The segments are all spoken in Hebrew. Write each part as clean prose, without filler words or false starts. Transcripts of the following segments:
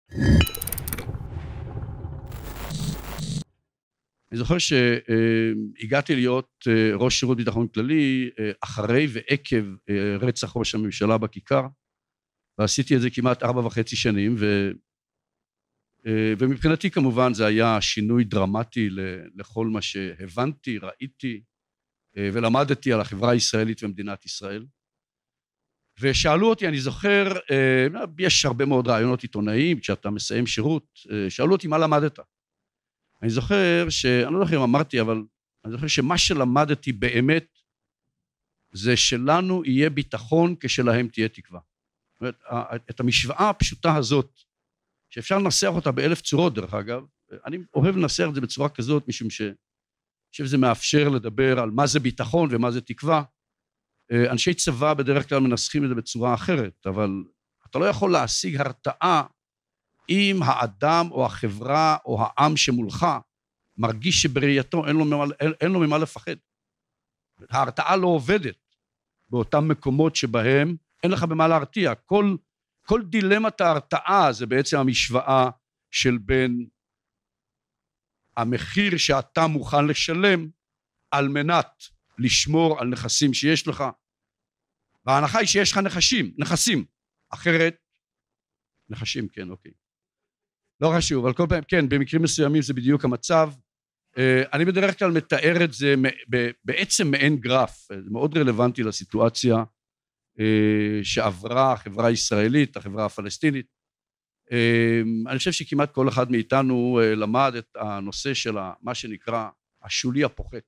אני זוכר שהגעתי להיות ראש שירות ביטחון כללי אחרי ועקב רצח ראש הממשלה בכיכר, ועשיתי את זה כמעט 4.5 שנים, ומבחינתי כמובן זה היה שינוי דרמטי לכל מה שהבנתי, ראיתי ולמדתי על החברה הישראלית ומדינת ישראל. ושאלו אותי, אני זוכר, יש הרבה מאוד רעיונות עיתונאיים, כשאתה מסיים שירות, שאלו אותי מה למדת. אני זוכר אני לא זוכר אם אמרתי, אבל אני זוכר שמה שלמדתי באמת, זה שלנו יהיה ביטחון כשלהם תהיה תקווה. זאת אומרת, את המשוואה הפשוטה הזאת, שאפשר לנסח אותה ב1000 צורות דרך אגב, אני אוהב לנסח את זה בצורה כזאת, משום שזה מאפשר לדבר על מה זה ביטחון ומה זה תקווה. אנשי צבא בדרך כלל מנסחים את זה בצורה אחרת, אבל אתה לא יכול להשיג הרתעה אם האדם או החברה או העם שמולך מרגיש שבראייתו אין לו ממה לפחד. ההרתעה לא עובדת באותם מקומות שבהם אין לך במה להרתיע. כל דילמת ההרתעה זה בעצם המשוואה של בין המחיר שאתה מוכן לשלם על מנת לשמור על נכסים שיש לך, וההנחה היא שיש לך נכסים, אחרת, נחשים, כן, אוקיי. לא חשוב, אבל כל פעם, כן, במקרים מסוימים זה בדיוק המצב. אני בדרך כלל מתאר את זה בעצם מעין גרף, זה מאוד רלוונטי לסיטואציה שעברה החברה הישראלית, החברה הפלסטינית. אני חושב שכמעט כל אחד מאיתנו למד את הנושא של מה שנקרא השולי הפוחת.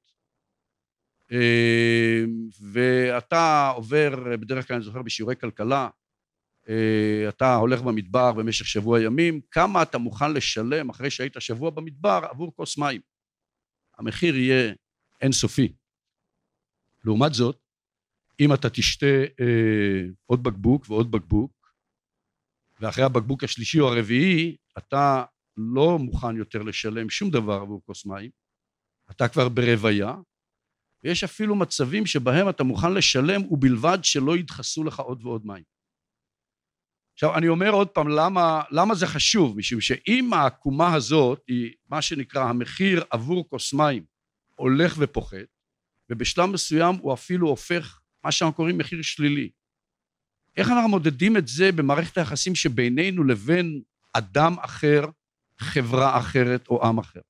ואתה עובר, בדרך כלל אני זוכר בשיעורי כלכלה, אתה הולך במדבר במשך שבוע ימים, כמה אתה מוכן לשלם אחרי שהיית שבוע במדבר עבור כוס מים. המחיר יהיה אינסופי. לעומת זאת, אם אתה תשתה עוד בקבוק ועוד בקבוק, ואחרי הבקבוק השלישי או הרביעי, אתה לא מוכן יותר לשלם שום דבר עבור כוס מים, אתה כבר ברוויה, ויש אפילו מצבים שבהם אתה מוכן לשלם ובלבד שלא ידחסו לך עוד ועוד מים. עכשיו אני אומר עוד פעם למה זה חשוב, משום שאם העקומה הזאת היא מה שנקרא המחיר עבור כוס מים הולך ופוחת, ובשלב מסוים הוא אפילו הופך מה שאנחנו קוראים מחיר שלילי. איך אנחנו מודדים את זה במערכת היחסים שבינינו לבין אדם אחר, חברה אחרת או עם אחר?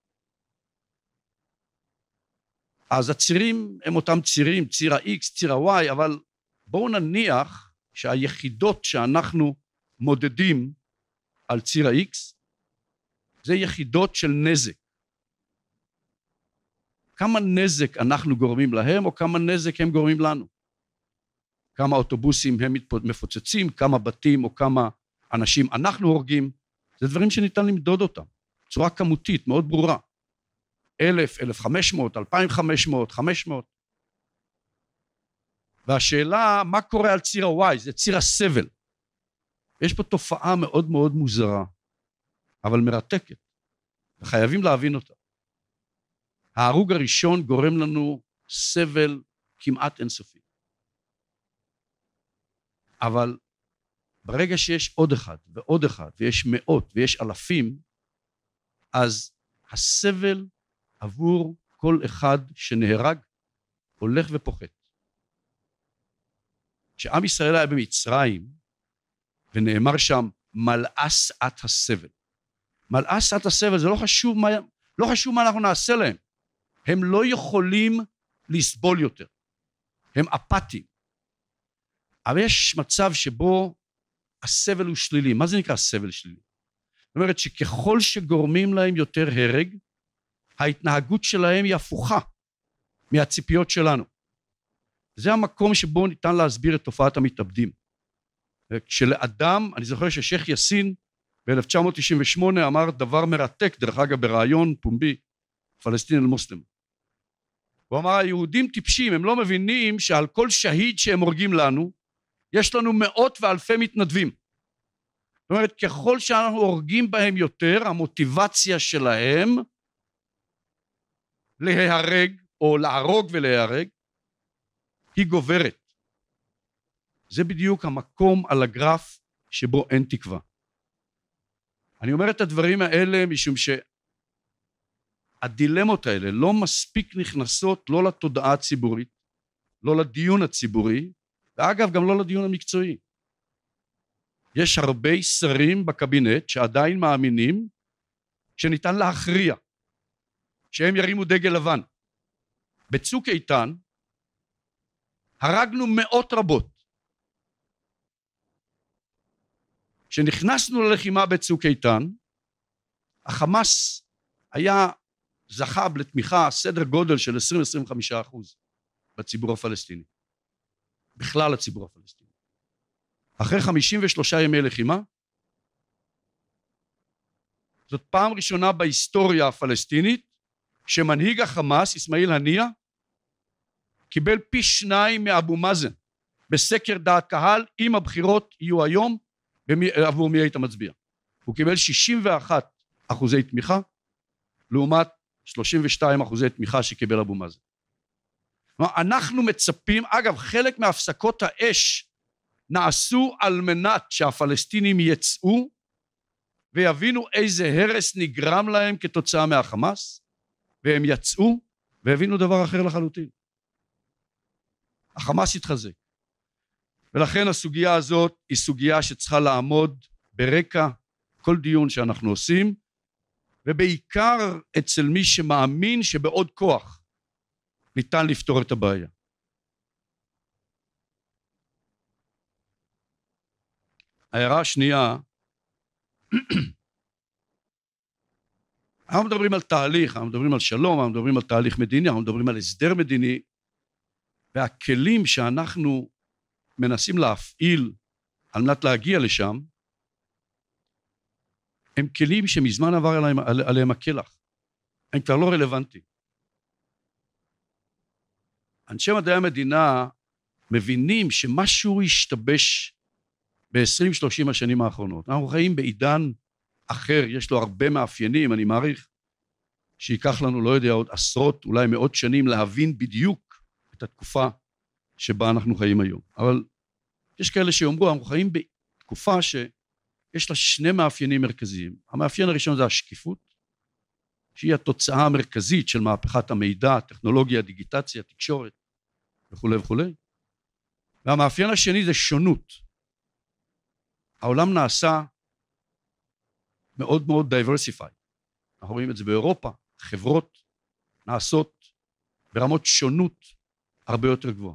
אז הצירים הם אותם צירים, ציר ה-X, ציר ה-Y, אבל בואו נניח שהיחידות שאנחנו מודדים על ציר ה-X, זה יחידות של נזק. כמה נזק אנחנו גורמים להם, או כמה נזק הם גורמים לנו? כמה אוטובוסים הם מפוצצים, כמה בתים או כמה אנשים אנחנו הורגים, זה דברים שניתן למדוד אותם, בצורה כמותית, מאוד ברורה. 1,000, 1,500, 2,500, 500. והשאלה, מה קורה על ציר ה-Y? זה ציר הסבל. יש פה תופעה מאוד מאוד מוזרה, אבל מרתקת, וחייבים להבין אותה. ההרוג הראשון גורם לנו סבל כמעט אינסופי. אבל ברגע שיש עוד אחד ועוד אחד, ויש מאות ויש אלפים, אז הסבל עבור כל אחד שנהרג הולך ופוחת. כשעם ישראל היה במצרים, ונאמר שם מלאה שאת הסבל. מלאה שאת הסבל, זה לא חשוב מה אנחנו נעשה להם. הם לא יכולים לסבול יותר. הם אפתיים. אבל יש מצב שבו הסבל הוא שלילי. מה זה נקרא סבל שלילי? זאת אומרת שככל שגורמים להם יותר הרג, ההתנהגות שלהם היא הפוכה מהציפיות שלנו. זה המקום שבו ניתן להסביר את תופעת המתאבדים. כשלאדם, אני זוכר ששייח יאסין ב-1998 אמר דבר מרתק, דרך אגב ברעיון פומבי, פלסטין אל מוסלם. הוא אמר, היהודים טיפשים, הם לא מבינים שעל כל שהיד שהם הורגים לנו, יש לנו מאות ואלפי מתנדבים. זאת אומרת, ככל שאנחנו הורגים בהם יותר, המוטיבציה שלהם להיהרג, או להרוג ולהיהרג, היא גוברת. זה בדיוק המקום על הגרף שבו אין תקווה. אני אומר את הדברים האלה משום שהדילמות האלה לא מספיק נכנסות לא לתודעה הציבורית, לא לדיון הציבורי, ואגב גם לא לדיון המקצועי. יש הרבה שרים בקבינט שעדיין מאמינים שניתן להכריע, שהם ירימו דגל לבן. בצוק איתן הרגנו מאות רבות. כשנכנסנו ללחימה בצוק איתן, החמאס זכה לתמיכה סדר גודל של 20-25% בציבור הפלסטיני, בכלל הציבור הפלסטיני. אחרי 53 ימי לחימה, זאת פעם ראשונה בהיסטוריה הפלסטינית שמנהיג החמאס, אסמאעיל הנייה, קיבל פי 2 מאבו מאזן בסקר דעת קהל. אם הבחירות יהיו היום, עבור מי היית מצביע? הוא קיבל 61% תמיכה לעומת 32% תמיכה שקיבל אבו מאזן. אנחנו מצפים, אגב חלק מהפסקות האש נעשו על מנת שהפלסטינים יצאו ויבינו איזה הרס נגרם להם כתוצאה מהחמאס, והם יצאו והבינו דבר אחר לחלוטין. החמאס התחזק, ולכן הסוגיה הזאת היא סוגיה שצריכה לעמוד ברקע כל דיון שאנחנו עושים, ובעיקר אצל מי שמאמין שבעוד כוח ניתן לפתור את הבעיה. ההערה השנייה, אנחנו מדברים על תהליך, אנחנו מדברים על שלום, אנחנו מדברים על תהליך מדיני, אנחנו מדברים על הסדר מדיני, והכלים שאנחנו מנסים להפעיל על מנת להגיע לשם, הם כלים שמזמן עבר עליהם הכלח, הם כבר לא רלוונטיים. אנשי מדעי המדינה מבינים שמשהו השתבש ב-20-30 השנים האחרונות. אנחנו חיים בעידן אחר, יש לו הרבה מאפיינים, אני מעריך שיקח לנו, לא יודע, עוד עשרות, אולי מאות שנים להבין בדיוק את התקופה שבה אנחנו חיים היום. אבל יש כאלה שאומרו, אנחנו חיים בתקופה שיש לה שני מאפיינים מרכזיים. המאפיין הראשון זה השקיפות, שהיא התוצאה המרכזית של מהפכת המידע, טכנולוגיה, דיגיטציה, תקשורת וכו' וכו'. והמאפיין השני זה שונות. העולם נעשה מאוד מאוד diversified. אנחנו רואים את זה באירופה, חברות נעשות ברמות שונות הרבה יותר גבוהה.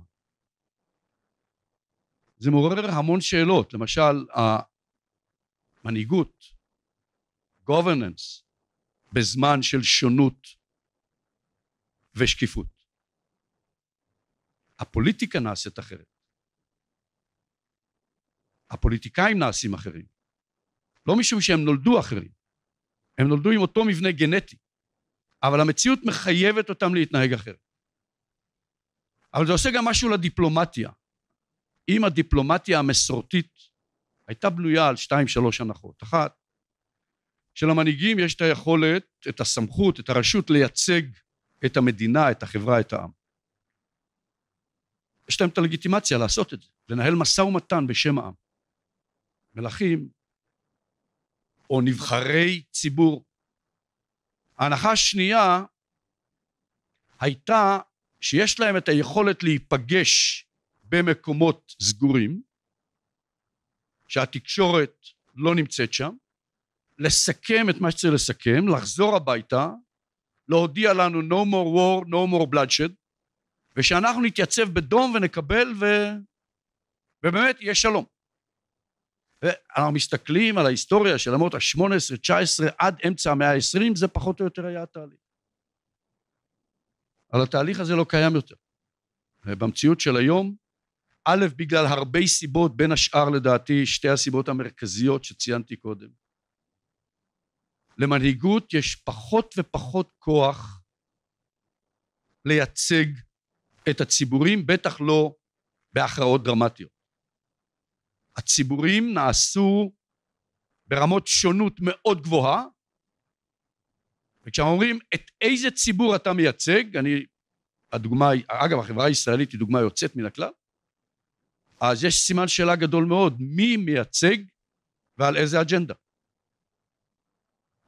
זה מעורר המון שאלות, למשל המנהיגות, governance, בזמן של שונות ושקיפות. הפוליטיקה נעשית אחרת. הפוליטיקאים נעשים אחרים. לא משום שהם נולדו אחרים. הם נולדו עם אותו מבנה גנטי. אבל המציאות מחייבת אותם להתנהג אחרת. אבל זה עושה גם משהו לדיפלומטיה. אם הדיפלומטיה המסורתית הייתה בנויה על 2-3 הנחות. אחת, שלמנהיגים יש את היכולת, את הסמכות, את הרשות לייצג את המדינה, את החברה, את העם. יש להם את הלגיטימציה לעשות את זה, לנהל משא ומתן בשם העם. מלכים או נבחרי ציבור. ההנחה השנייה הייתה שיש להם את היכולת להיפגש במקומות סגורים, שהתקשורת לא נמצאת שם, לסכם את מה שצריך לסכם, לחזור הביתה, להודיע לנו no more war, no more bloodshed, ושאנחנו נתייצב בדום ונקבל ובאמת יהיה שלום. ואנחנו מסתכלים על ההיסטוריה של המאות ה-18, 19 עד אמצע המאה ה-20, זה פחות או יותר היה התהליך. אבל התהליך הזה לא קיים יותר. במציאות של היום, א', בגלל הרבה סיבות, בין השאר לדעתי שתי הסיבות המרכזיות שציינתי קודם. למנהיגות יש פחות ופחות כוח לייצג את הציבורים, בטח לא בהכרעות דרמטיות. הציבורים נעשו ברמות שונות מאוד גבוהה, וכשאומרים את איזה ציבור אתה מייצג, הדוגמה, אגב החברה הישראלית היא דוגמה יוצאת מן הכלל, אז יש סימן שאלה גדול מאוד, מי מייצג ועל איזה אג'נדה.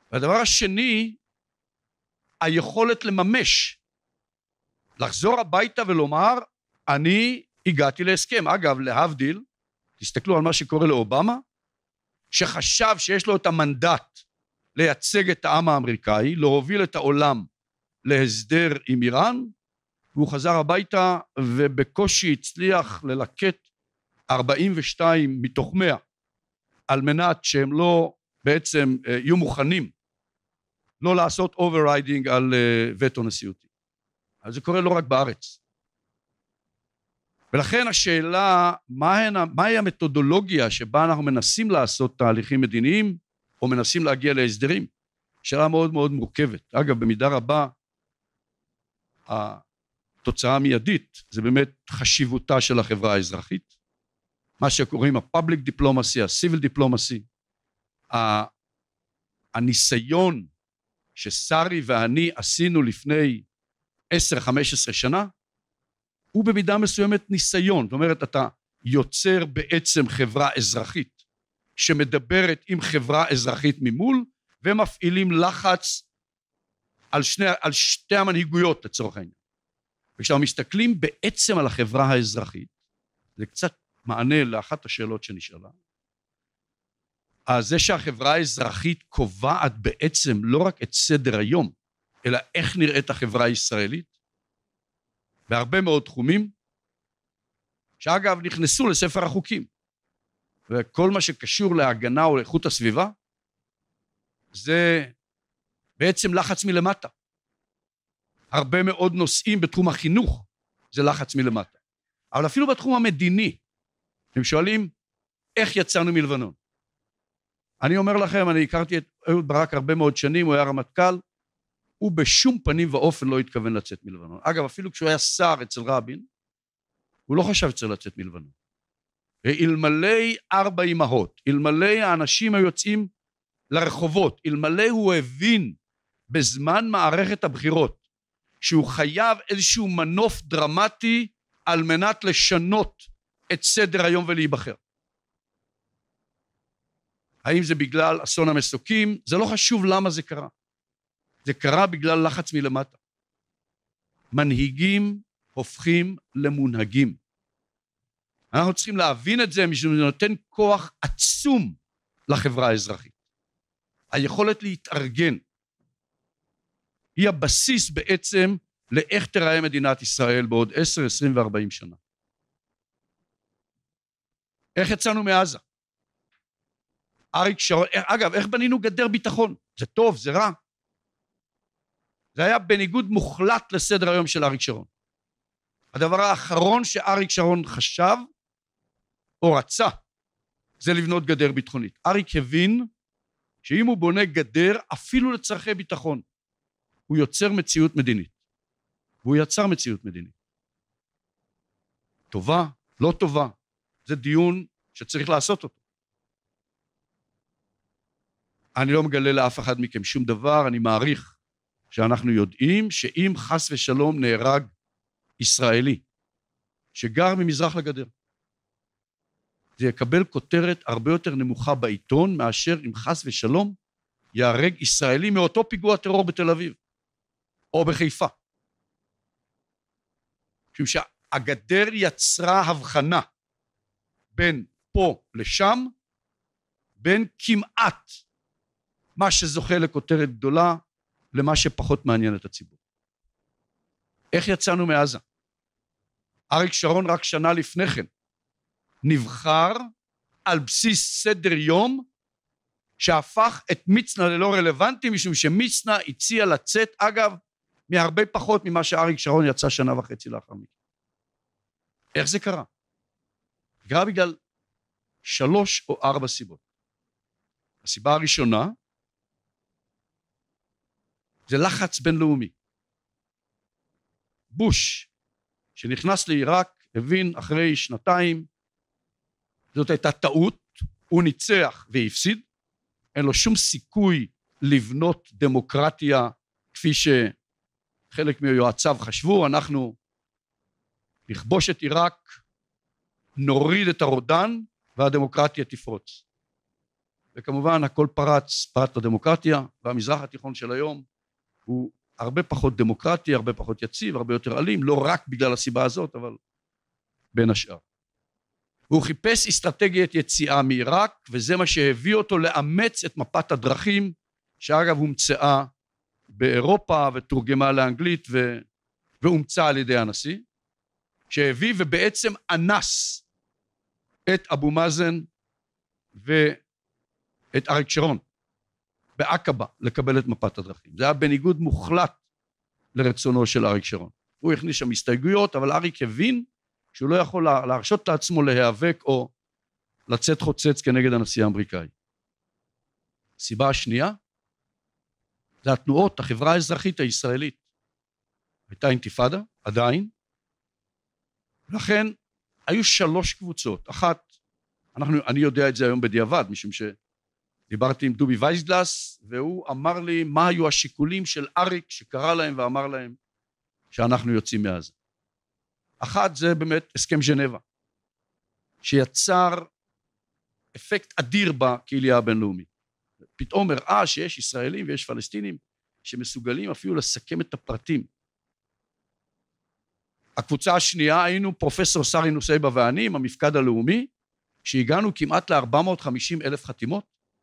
והדבר השני, היכולת לממש, לחזור הביתה ולומר, אני הגעתי להסכם. אגב, להבדיל, תסתכלו על מה שקורה לאובמה, שחשב שיש לו את המנדט לייצג את העם האמריקאי, להוביל את העולם להסדר עם איראן, והוא חזר הביתה ובקושי הצליח ללקט 42 מתוך 100, על מנת שהם לא בעצם יהיו מוכנים לא לעשות overriding על וטו נשיאותי. אז זה קורה לא רק בארץ. ולכן השאלה, מהי המתודולוגיה שבה אנחנו מנסים לעשות תהליכים מדיניים, או מנסים להגיע להסדרים? שאלה מאוד מאוד מורכבת. אגב, במידה רבה, התוצאה המיידית, זה באמת חשיבותה של החברה האזרחית, מה שקוראים ה-public diplomacy, ה-civil diplomacy, הניסיון שסרי ואני עשינו לפני 10-15 שנה, הוא במידה מסוימת ניסיון. זאת אומרת, אתה יוצר בעצם חברה אזרחית, שמדברת עם חברה אזרחית ממול, ומפעילים לחץ על שתי המנהיגויות לצורך העניין. וכשאנחנו מסתכלים בעצם על החברה האזרחית, זה קצת מענה לאחת השאלות שנשאלה, אז זה שהחברה האזרחית קובעת בעצם לא רק את סדר היום, אלא איך נראית החברה הישראלית, בהרבה מאוד תחומים, שאגב נכנסו לספר החוקים, וכל מה שקשור להגנה או לאיכות הסביבה, זה בעצם לחץ מלמטה. הרבה מאוד נושאים בתחום החינוך, זה לחץ מלמטה. אבל אפילו בתחום המדיני, הם שואלים, איך יצאנו מלבנון? אני אומר לכם, אני הכרתי את אהוד ברק הרבה מאוד שנים, הוא היה רמטכ"ל, הוא בשום פנים ואופן לא התכוון לצאת מלבנון. אגב, אפילו כשהוא היה שר אצל רבין, הוא לא חשב שצריך לצאת מלבנון. אלמלא 4 אמהות, אלמלא האנשים היוצאים לרחובות, אלמלא הוא הבין בזמן מערכת הבחירות, שהוא חייב איזשהו מנוף דרמטי על מנת לשנות את סדר היום ולהיבחר. האם זה בגלל אסון המסוקים? זה לא חשוב למה זה קרה. זה קרה בגלל לחץ מלמטה. מנהיגים הופכים למונהגים. אנחנו צריכים להבין את זה, משום שזה נותן כוח עצום לחברה האזרחית. היכולת להתארגן היא הבסיס בעצם לאיך תראה מדינת ישראל בעוד 10, 20 ו-40 שנה. איך יצאנו מעזה? אריק שרון, אגב, איך בנינו גדר ביטחון? זה טוב, זה רע. זה היה בניגוד מוחלט לסדר היום של אריק שרון. הדבר האחרון שאריק שרון חשב או רצה, זה לבנות גדר ביטחונית. אריק הבין שאם הוא בונה גדר, אפילו לצרכי ביטחון, הוא יוצר מציאות מדינית. והוא יצר מציאות מדינית. טובה, לא טובה. זה דיון שצריך לעשות אותו. אני לא מגלה לאף אחד מכם שום דבר, אני מעריך שאנחנו יודעים שאם חס ושלום נהרג ישראלי, שגר ממזרח לגדר, זה יקבל כותרת הרבה יותר נמוכה בעיתון, מאשר אם חס ושלום יהרג ישראלי מאותו פיגוע טרור בתל אביב, או בחיפה. משום שהגדר יצרה הבחנה בין פה לשם, בין כמעט מה שזוכה לכותרת גדולה, למה שפחות מעניין את הציבור. איך יצאנו מעזה? אריק שרון רק שנה לפני כן, נבחר על בסיס סדר יום, שהפך את מצנע ללא רלוונטי, משום שמצנע הציע לצאת, אגב, מהרבה פחות ממה שאריק שרון יצא 1.5 שנה לאחר מכן. איך זה קרה? זה קרה בגלל 3 או 4 סיבות. הסיבה הראשונה, זה לחץ בינלאומי. בוש, שנכנס לעיראק, הבין אחרי 2, זאת הייתה טעות, הוא ניצח והפסיד, אין לו שום סיכוי לבנות דמוקרטיה, כפי שחלק מיועציו חשבו, אנחנו נכבוש את עיראק, נוריד את הרודן, והדמוקרטיה תפרוץ. וכמובן הכל פרץ לדמוקרטיה, והמזרח התיכון של היום הוא הרבה פחות דמוקרטי, הרבה פחות יציב, הרבה יותר אלים, לא רק בגלל הסיבה הזאת, אבל בין השאר. והוא חיפש אסטרטגיית יציאה מעיראק, וזה מה שהביא אותו לאמץ את מפת הדרכים, שאגב הומצאה באירופה ותורגמה לאנגלית והומצאה על ידי הנשיא, שהביא ובעצם אנס את אבו מאזן ואת אריק שרון בעקבה לקבל את מפת הדרכים. זה היה בניגוד מוחלט לרצונו של אריק שרון. הוא הכניס שם הסתייגויות, אבל אריק הבין שהוא לא יכול להרשות לעצמו להיאבק או לצאת חוצץ כנגד הנשיא האמריקאי. הסיבה השנייה זה התנועות, החברה האזרחית הישראלית. הייתה אינתיפאדה, עדיין, לכן היו 3 קבוצות. אחת, אני יודע את זה היום בדיעבד, משום שדיברתי עם דובי וייסגלס, והוא אמר לי מה היו השיקולים של אריק שקרא להם ואמר להם שאנחנו יוצאים מעזה. אחת זה באמת הסכם ז'נבה, שיצר אפקט אדיר בקהילייה הבינלאומית. פתאום הראה שיש ישראלים ויש פלסטינים שמסוגלים אפילו לסכם את הפרטים. הקבוצה השנייה היינו פרופסור סרי נוסייבה ואני עם המפקד הלאומי, שהגענו כמעט ל-450,000 חתימות,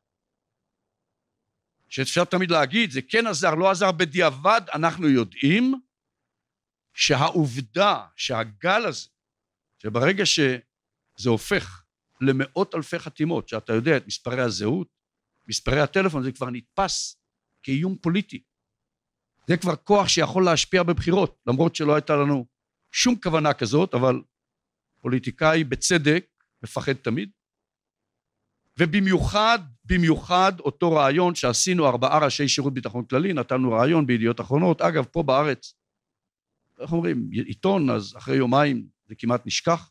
שאפשר תמיד להגיד, זה כן עזר, לא עזר בדיעבד, אנחנו יודעים שהעובדה שהגל הזה, שברגע שזה הופך למאות אלפי חתימות, שאתה יודע את מספרי הזהות, מספרי הטלפון, זה כבר נתפס כאיום פוליטי. זה כבר כוח שיכול להשפיע בבחירות, למרות שלא הייתה לנו שום כוונה כזאת, אבל פוליטיקאי בצדק מפחד תמיד. ובמיוחד אותו רעיון שעשינו 4 ראשי שירות ביטחון כללי, נתנו רעיון בידיעות אחרונות, אגב פה בארץ, איך אומרים, עיתון, אז אחרי יומיים זה כמעט נשכח,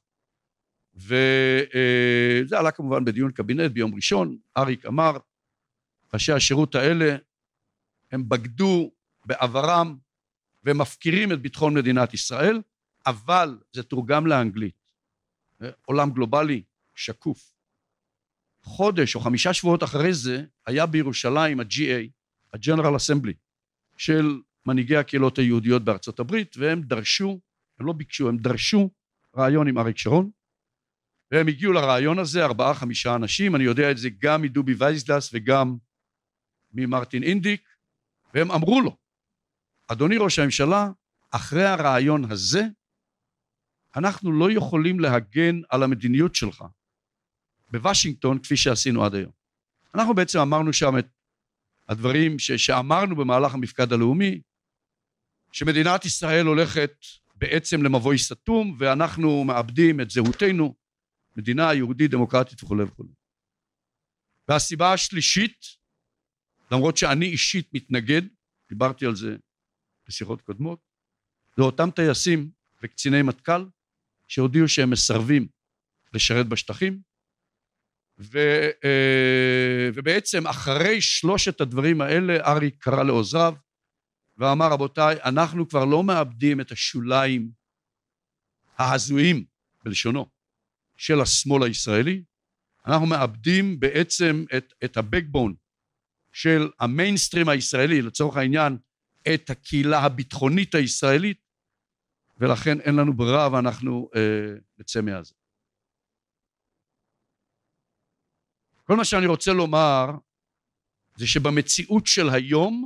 וזה עלה כמובן בדיון קבינט ביום ראשון, אריק אמר, ראשי השירות האלה הם בגדו בעברם ומפקירים את ביטחון מדינת ישראל, אבל זה תורגם לאנגלית. עולם גלובלי שקוף. חודש או 5 שבועות אחרי זה היה בירושלים ה-GA, ה-General Assembly, של מנהיגי הקהילות היהודיות בארצות הברית, והם דרשו, הם לא ביקשו, הם דרשו רעיון עם אריק שרון, והם הגיעו לרעיון הזה 4-5 אנשים, אני יודע את זה גם מדובי וייסגלס וגם ממרטין אינדיק, והם אמרו לו, אדוני ראש הממשלה, אחרי הרעיון הזה, אנחנו לא יכולים להגן על המדיניות שלך בוושינגטון כפי שעשינו עד היום. אנחנו בעצם אמרנו שם את הדברים שאמרנו במהלך המפקד הלאומי, שמדינת ישראל הולכת בעצם למבוי סתום, ואנחנו מאבדים את זהותנו, מדינה יהודית דמוקרטית וכו' וכו'. והסיבה השלישית, למרות שאני אישית מתנגד, דיברתי על זה בשיחות קודמות, זה אותם טייסים וקציני מטכ"ל שהודיעו שהם מסרבים לשרת בשטחים, ובעצם אחרי 3 הדברים האלה אריק קרא לעוזריו ואמר רבותיי, אנחנו כבר לא מאבדים את השוליים ההזויים בלשונו של השמאל הישראלי, אנחנו מאבדים בעצם את הבקבון של המיינסטרים הישראלי, לצורך העניין את הקהילה הביטחונית הישראלית, ולכן אין לנו ברירה ואנחנו נצא מעזה. כל מה שאני רוצה לומר זה שבמציאות של היום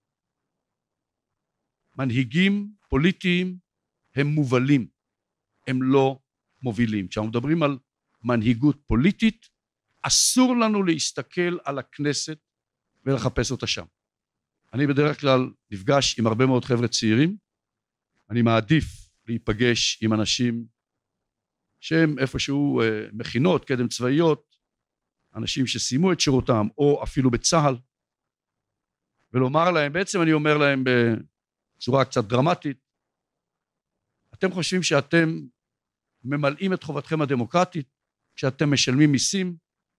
מנהיגים פוליטיים הם מובלים, הם לא מובילים. כשאנחנו מדברים על מנהיגות פוליטית, אסור לנו להסתכל על הכנסת ולחפש אותה שם. אני בדרך כלל נפגש עם הרבה מאוד חבר'ה צעירים, אני מעדיף להיפגש עם אנשים שהם איפשהו מכינות, קדם צבאיות, אנשים שסיימו את שירותם או אפילו בצה"ל, ולומר להם, בעצם אני אומר להם בצורה קצת דרמטית, אתם חושבים שאתם ממלאים את חובתכם הדמוקרטית, שאתם משלמים מיסים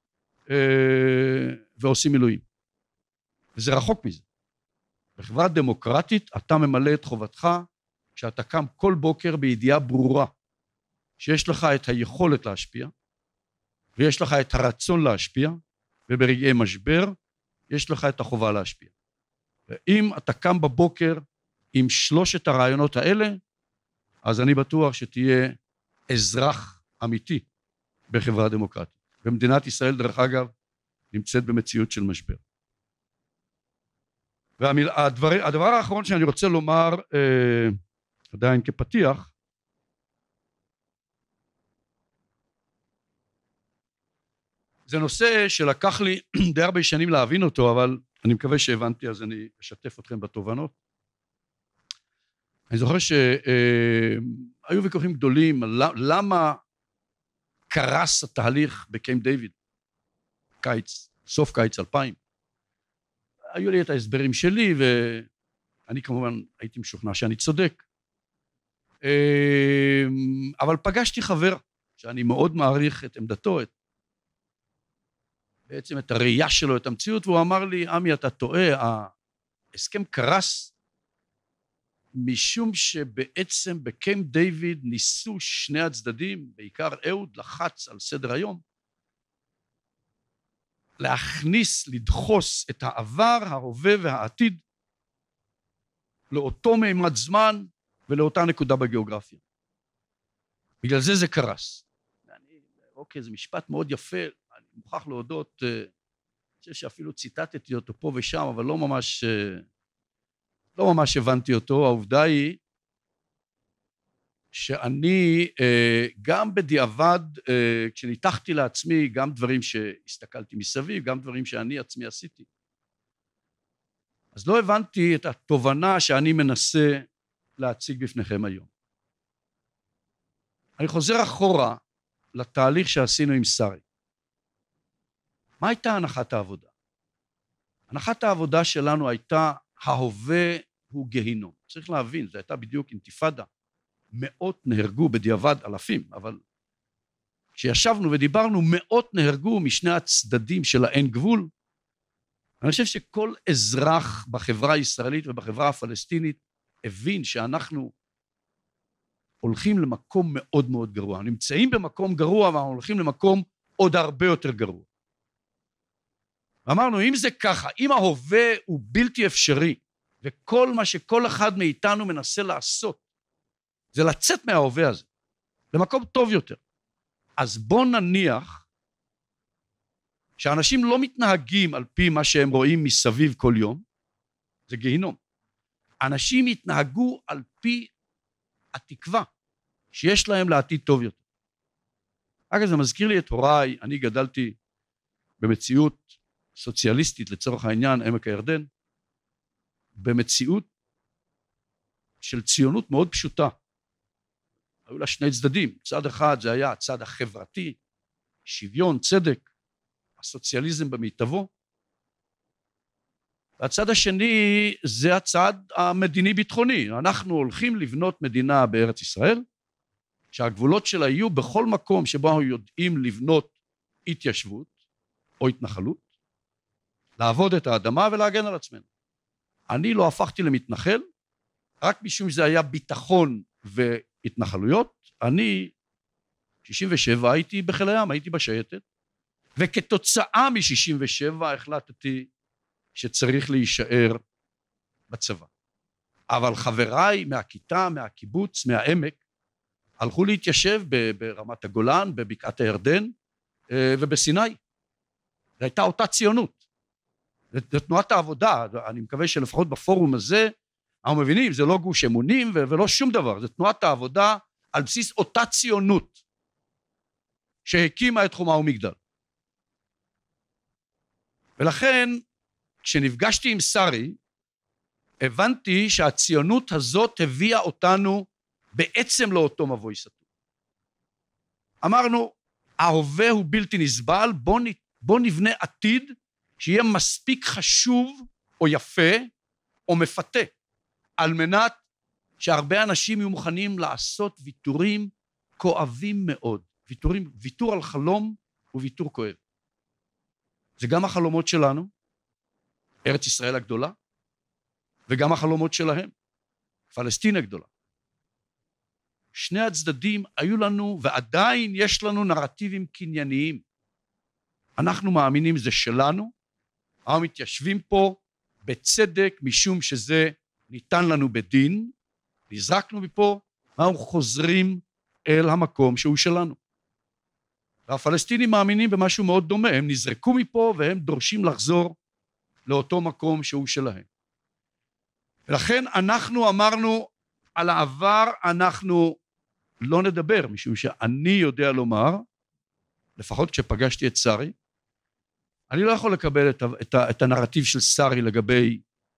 ועושים מילואים. וזה רחוק מזה. בחברה דמוקרטית אתה ממלא את חובתך כשאתה קם כל בוקר בידיעה ברורה שיש לך את היכולת להשפיע ויש לך את הרצון להשפיע וברגעי משבר, יש לך את החובה להשפיע. ואם אתה קם בבוקר עם שלושת הרעיונות האלה, אז אני בטוח שתהיה אזרח אמיתי בחברה דמוקרטית. ומדינת ישראל, דרך אגב, נמצאת במציאות של משבר. והדבר האחרון שאני רוצה לומר, עדיין כפתיח, זה נושא שלקח לי די הרבה שנים להבין אותו, אבל אני מקווה שהבנתי, אז אני אשתף אתכם בתובנות. אני זוכר שהיו ויכוחים גדולים על למה קרס התהליך בקמפ דיוויד, סוף קיץ 2000. היו לי את ההסברים שלי, ואני כמובן הייתי משוכנע שאני צודק. אבל פגשתי חבר שאני מאוד מעריך את עמדתו, בעצם את הראייה שלו, את המציאות, והוא אמר לי, עמי, אתה טועה, ההסכם קרס, משום שבעצם בקמפ דיוויד ניסו שני הצדדים, בעיקר אהוד, לחץ על סדר היום, להכניס, לדחוס את העבר, ההווה והעתיד, לאותו מימד זמן ולאותה נקודה בגיאוגרפיה. בגלל זה קרס. אוקיי, זה משפט מאוד יפה, אני מוכרח להודות, אני חושב שאפילו ציטטתי אותו פה ושם, אבל לא ממש הבנתי אותו. העובדה היא שאני גם בדיעבד, כשניתחתי לעצמי גם דברים שהסתכלתי מסביב, גם דברים שאני עצמי עשיתי, אז לא הבנתי את התובנה שאני מנסה להציג בפניכם היום. אני חוזר אחורה לתהליך שעשינו עם שרי. מה הייתה הנחת העבודה? הנחת העבודה שלנו הייתה, ההווה הוא גיהינום. צריך להבין, זו הייתה בדיוק אינתיפאדה. מאות נהרגו בדיעבד, אלפים, אבל כשישבנו ודיברנו, מאות נהרגו משני הצדדים של האין גבול. אני חושב שכל אזרח בחברה הישראלית ובחברה הפלסטינית הבין שאנחנו הולכים למקום מאוד מאוד גרוע. נמצאים במקום גרוע, אבל הולכים למקום עוד הרבה יותר גרוע. אמרנו, אם זה ככה, אם ההווה הוא בלתי אפשרי, וכל מה שכל אחד מאיתנו מנסה לעשות, זה לצאת מההווה הזה, למקום טוב יותר. אז בוא נניח שאנשים לא מתנהגים על פי מה שהם רואים מסביב כל יום, זה גיהינום. אנשים יתנהגו על פי התקווה שיש להם לעתיד טוב יותר. אגב, זה מזכיר לי את הוריי, אני גדלתי במציאות סוציאליסטית לצורך העניין, עמק הירדן, במציאות של ציונות מאוד פשוטה. היו לה שני צדדים, צד אחד זה היה הצד החברתי, שוויון, צדק, הסוציאליזם במיטבו, והצד השני זה הצד המדיני-ביטחוני. אנחנו הולכים לבנות מדינה בארץ ישראל, שהגבולות שלה יהיו בכל מקום שבו אנחנו יודעים לבנות התיישבות או התנחלות, לעבוד את האדמה ולהגן על עצמנו. אני לא הפכתי למתנחל, רק משום שזה היה ביטחון והתנחלויות. אני 67 הייתי בחיל הים, הייתי בשייטת, וכתוצאה מ-67 החלטתי שצריך להישאר בצבא. אבל חבריי מהכיתה, מהקיבוץ, מהעמק, הלכו להתיישב ברמת הגולן, בבקעת הירדן ובסיני. זו הייתה אותה ציונות. זו תנועת העבודה, אני מקווה שלפחות בפורום הזה, אנחנו מבינים, זה לא גוש אמונים ולא שום דבר, זה תנועת העבודה על בסיס אותה ציונות שהקימה את חומה ומגדל. ולכן, כשנפגשתי עם שרי, הבנתי שהציונות הזאת הביאה אותנו בעצם לאותו מבוי סתום. אמרנו, ההווה הוא בלתי נסבל, בוא נבנה עתיד שיהיה מספיק חשוב או יפה או מפתה, על מנת שהרבה אנשים יהיו מוכנים לעשות ויתורים כואבים מאוד. ויתור על חלום הוא ויתור כואב. זה גם החלומות שלנו, ארץ ישראל הגדולה, וגם החלומות שלהם, פלסטין הגדולה. שני הצדדים היו לנו, ועדיין יש לנו נרטיבים קנייניים. אנחנו מאמינים זה שלנו, אנחנו מתיישבים פה בצדק משום שזה ניתן לנו בדין, נזרקנו מפה, אנחנו חוזרים אל המקום שהוא שלנו. והפלסטינים מאמינים במשהו מאוד דומה, הם נזרקו מפה והם דורשים לחזור לאותו מקום שהוא שלהם. ולכן אנחנו אמרנו על העבר אנחנו לא נדבר, משום שאני יודע לומר, לפחות כשפגשתי את שרי, אני לא יכול לקבל את הנרטיב של שרי לגבי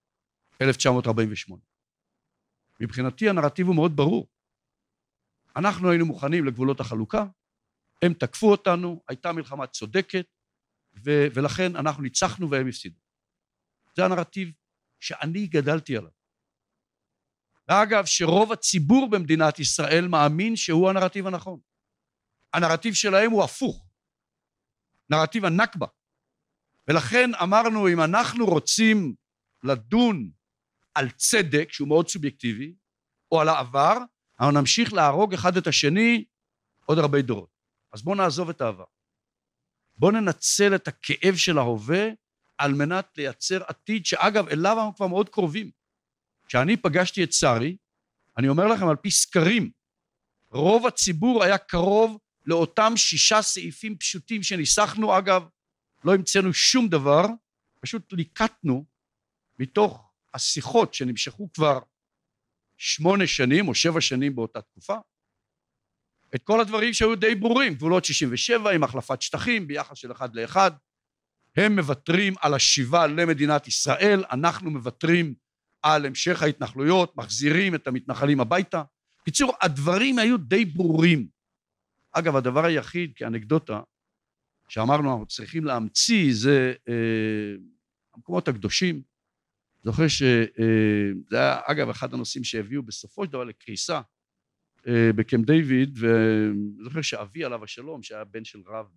1948. מבחינתי הנרטיב הוא מאוד ברור. אנחנו היינו מוכנים לגבולות החלוקה, הם תקפו אותנו, הייתה מלחמה צודקת, ולכן אנחנו ניצחנו והם הפסידו. זה הנרטיב שאני גדלתי עליו. ואגב, שרוב הציבור במדינת ישראל מאמין שהוא הנרטיב הנכון. הנרטיב שלהם הוא הפוך. נרטיב הנכבה. ולכן אמרנו, אם אנחנו רוצים לדון על צדק, שהוא מאוד סובייקטיבי, או על העבר, אנחנו נמשיך להרוג אחד את השני עוד הרבה דורות. אז בואו נעזוב את העבר. בואו ננצל את הכאב של ההווה, על מנת לייצר עתיד, שאגב, אליו אנחנו כבר מאוד קרובים. כשאני פגשתי את שרי, אני אומר לכם על פי סקרים, רוב הציבור היה קרוב לאותם 6 סעיפים פשוטים שניסחנו, אגב, לא המצאנו שום דבר, פשוט ליקטנו מתוך השיחות שנמשכו כבר 8 שנים או 7 שנים באותה תקופה, את כל הדברים שהיו די ברורים, גבולות 67 עם החלפת שטחים ביחס של 1:1, הם מוותרים על השיבה למדינת ישראל, אנחנו מוותרים על המשך ההתנחלויות, מחזירים את המתנחלים הביתה. בקיצור, הדברים היו די ברורים. אגב, הדבר היחיד כאנקדוטה, שאמרנו אנחנו צריכים להמציא, זה המקומות הקדושים. זוכר שזה היה, אגב, אחד הנושאים שהביאו בסופו של דבר לקריסה בקמפ דיוויד, וזוכר שאבי עליו השלום, שהיה בן של רב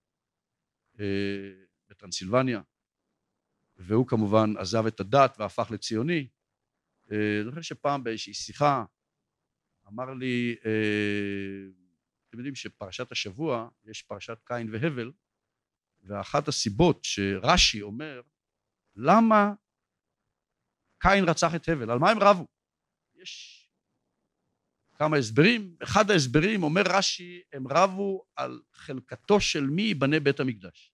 בטרנסילבניה, והוא כמובן עזב את הדת והפך לציוני. זוכר שפעם באיזושהי שיחה אמר לי, אתם יודעים שפרשת השבוע יש פרשת קין והבל, ואחת הסיבות שרש"י אומר, למה קין רצח את הבל? על מה הם רבו? יש כמה הסברים, אחד ההסברים אומר רש"י, הם רבו על חלקתו של מי ייבנה בית המקדש.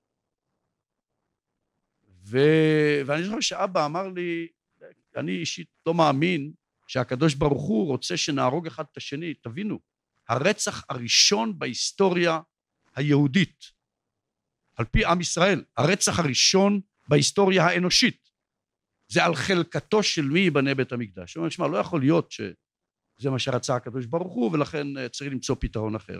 ואני זוכר שאבא אמר לי, אני אישית לא מאמין שהקדוש ברוך הוא רוצה שנהרוג אחד את השני. תבינו, הרצח הראשון בהיסטוריה היהודית, על פי עם ישראל, הרצח הראשון בהיסטוריה האנושית, זה על חלקתו של מי ייבנה בית המקדש. הוא אומר, שמע, לא יכול להיות שזה מה שרצה הקדוש ברוך הוא, ולכן צריך למצוא פתרון אחר.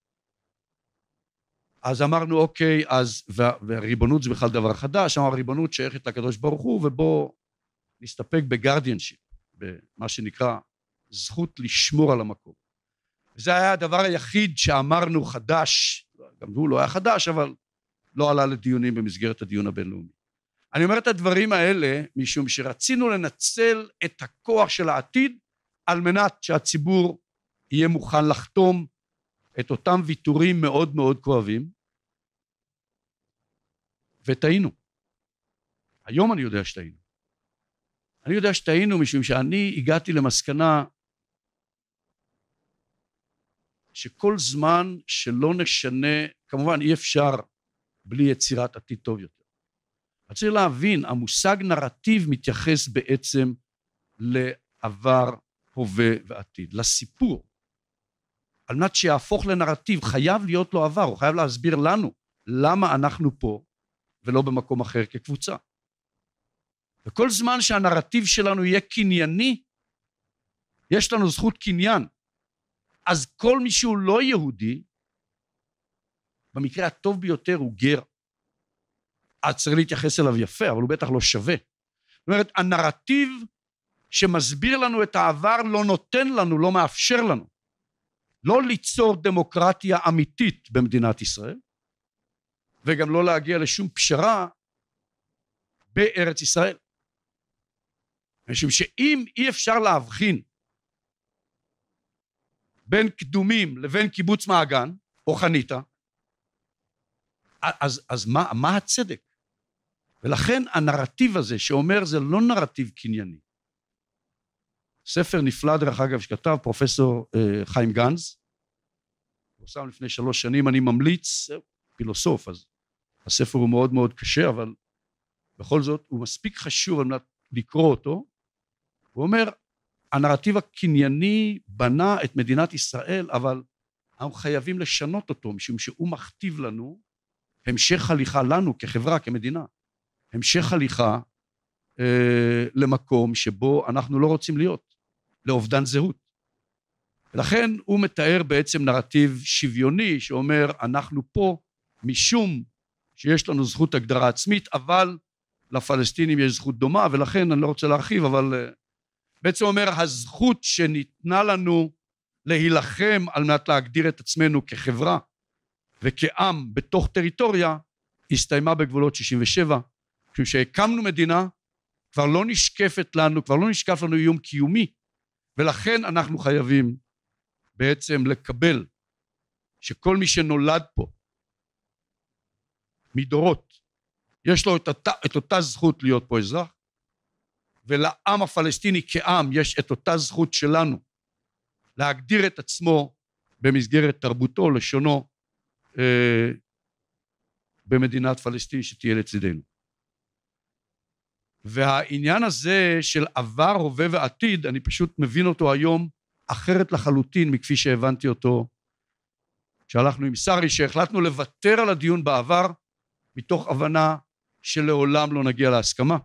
אז אמרנו, אוקיי, והריבונות זה בכלל דבר חדש, אמרנו, הריבונות שייכת לקדוש ברוך הוא, ובוא נסתפק בגרדיאנשיפ, במה שנקרא זכות לשמור על המקום. וזה היה הדבר היחיד שאמרנו חדש, גם הוא לא היה חדש, אבל לא עלה לדיונים במסגרת הדיון הבינלאומי. אני אומר את הדברים האלה, משום שרצינו לנצל את הכוח של העתיד, על מנת שהציבור יהיה מוכן לחתום את אותם ויתורים מאוד מאוד כואבים, וטעינו. היום אני יודע שטעינו. אני יודע שטעינו משום שאני הגעתי למסקנה שכל זמן שלא נשנה, כמובן אי אפשר בלי יצירת עתיד טוב יותר. אני צריך להבין, המושג נרטיב מתייחס בעצם לעבר, הווה ועתיד, לסיפור. על מנת שיהפוך לנרטיב, חייב להיות לו עבר, הוא חייב להסביר לנו למה אנחנו פה ולא במקום אחר כקבוצה. וכל זמן שהנרטיב שלנו יהיה קנייני, יש לנו זכות קניין. אז כל מי שהוא לא יהודי, במקרה הטוב ביותר הוא גר. אז צריך להתייחס אליו יפה, אבל הוא בטח לא שווה. זאת אומרת, הנרטיב שמסביר לנו את העבר לא נותן לנו, לא מאפשר לנו, לא ליצור דמוקרטיה אמיתית במדינת ישראל, וגם לא להגיע לשום פשרה בארץ ישראל. משום שאם אי אפשר להבחין בין קדומים לבין קיבוץ מעגן או חניתה, אז מה הצדק? ולכן הנרטיב הזה שאומר זה לא נרטיב קנייני. ספר נפלא דרך אגב שכתב פרופסור חיים גנז, הוא שם לפני 3 שנים, אני ממליץ, פילוסוף, אז הספר הוא מאוד מאוד קשה, אבל בכל זאת הוא מספיק חשוב על מנת לקרוא אותו. הוא אומר, הנרטיב הקנייני בנה את מדינת ישראל, אבל אנחנו חייבים לשנות אותו, משום שהוא מכתיב לנו המשך הליכה לנו כחברה, כמדינה, המשך הליכה למקום שבו אנחנו לא רוצים להיות, לאובדן זהות. ולכן הוא מתאר בעצם נרטיב שוויוני, שאומר אנחנו פה משום שיש לנו זכות הגדרה עצמית, אבל לפלסטינים יש זכות דומה, ולכן אני לא רוצה להרחיב, אבל בעצם אומר הזכות שניתנה לנו להילחם על מנת להגדיר את עצמנו כחברה וכעם בתוך טריטוריה, הסתיימה בגבולות 67, כשהקמנו מדינה, כבר לא נשקף לנו איום קיומי, ולכן אנחנו חייבים בעצם לקבל שכל מי שנולד פה מדורות, יש לו את אותה זכות להיות פה אזרח, ולעם הפלסטיני כעם יש את אותה זכות שלנו להגדיר את עצמו במסגרת תרבותו, לשונו, במדינת פלסטין שתהיה לצידנו. והעניין הזה של עבר, הווה ועתיד, אני פשוט מבין אותו היום אחרת לחלוטין מכפי שהבנתי אותו כשהלכנו עם שרי, שהחלטנו לוותר על הדיון בעבר מתוך הבנה שלעולם לא נגיע להסכמה,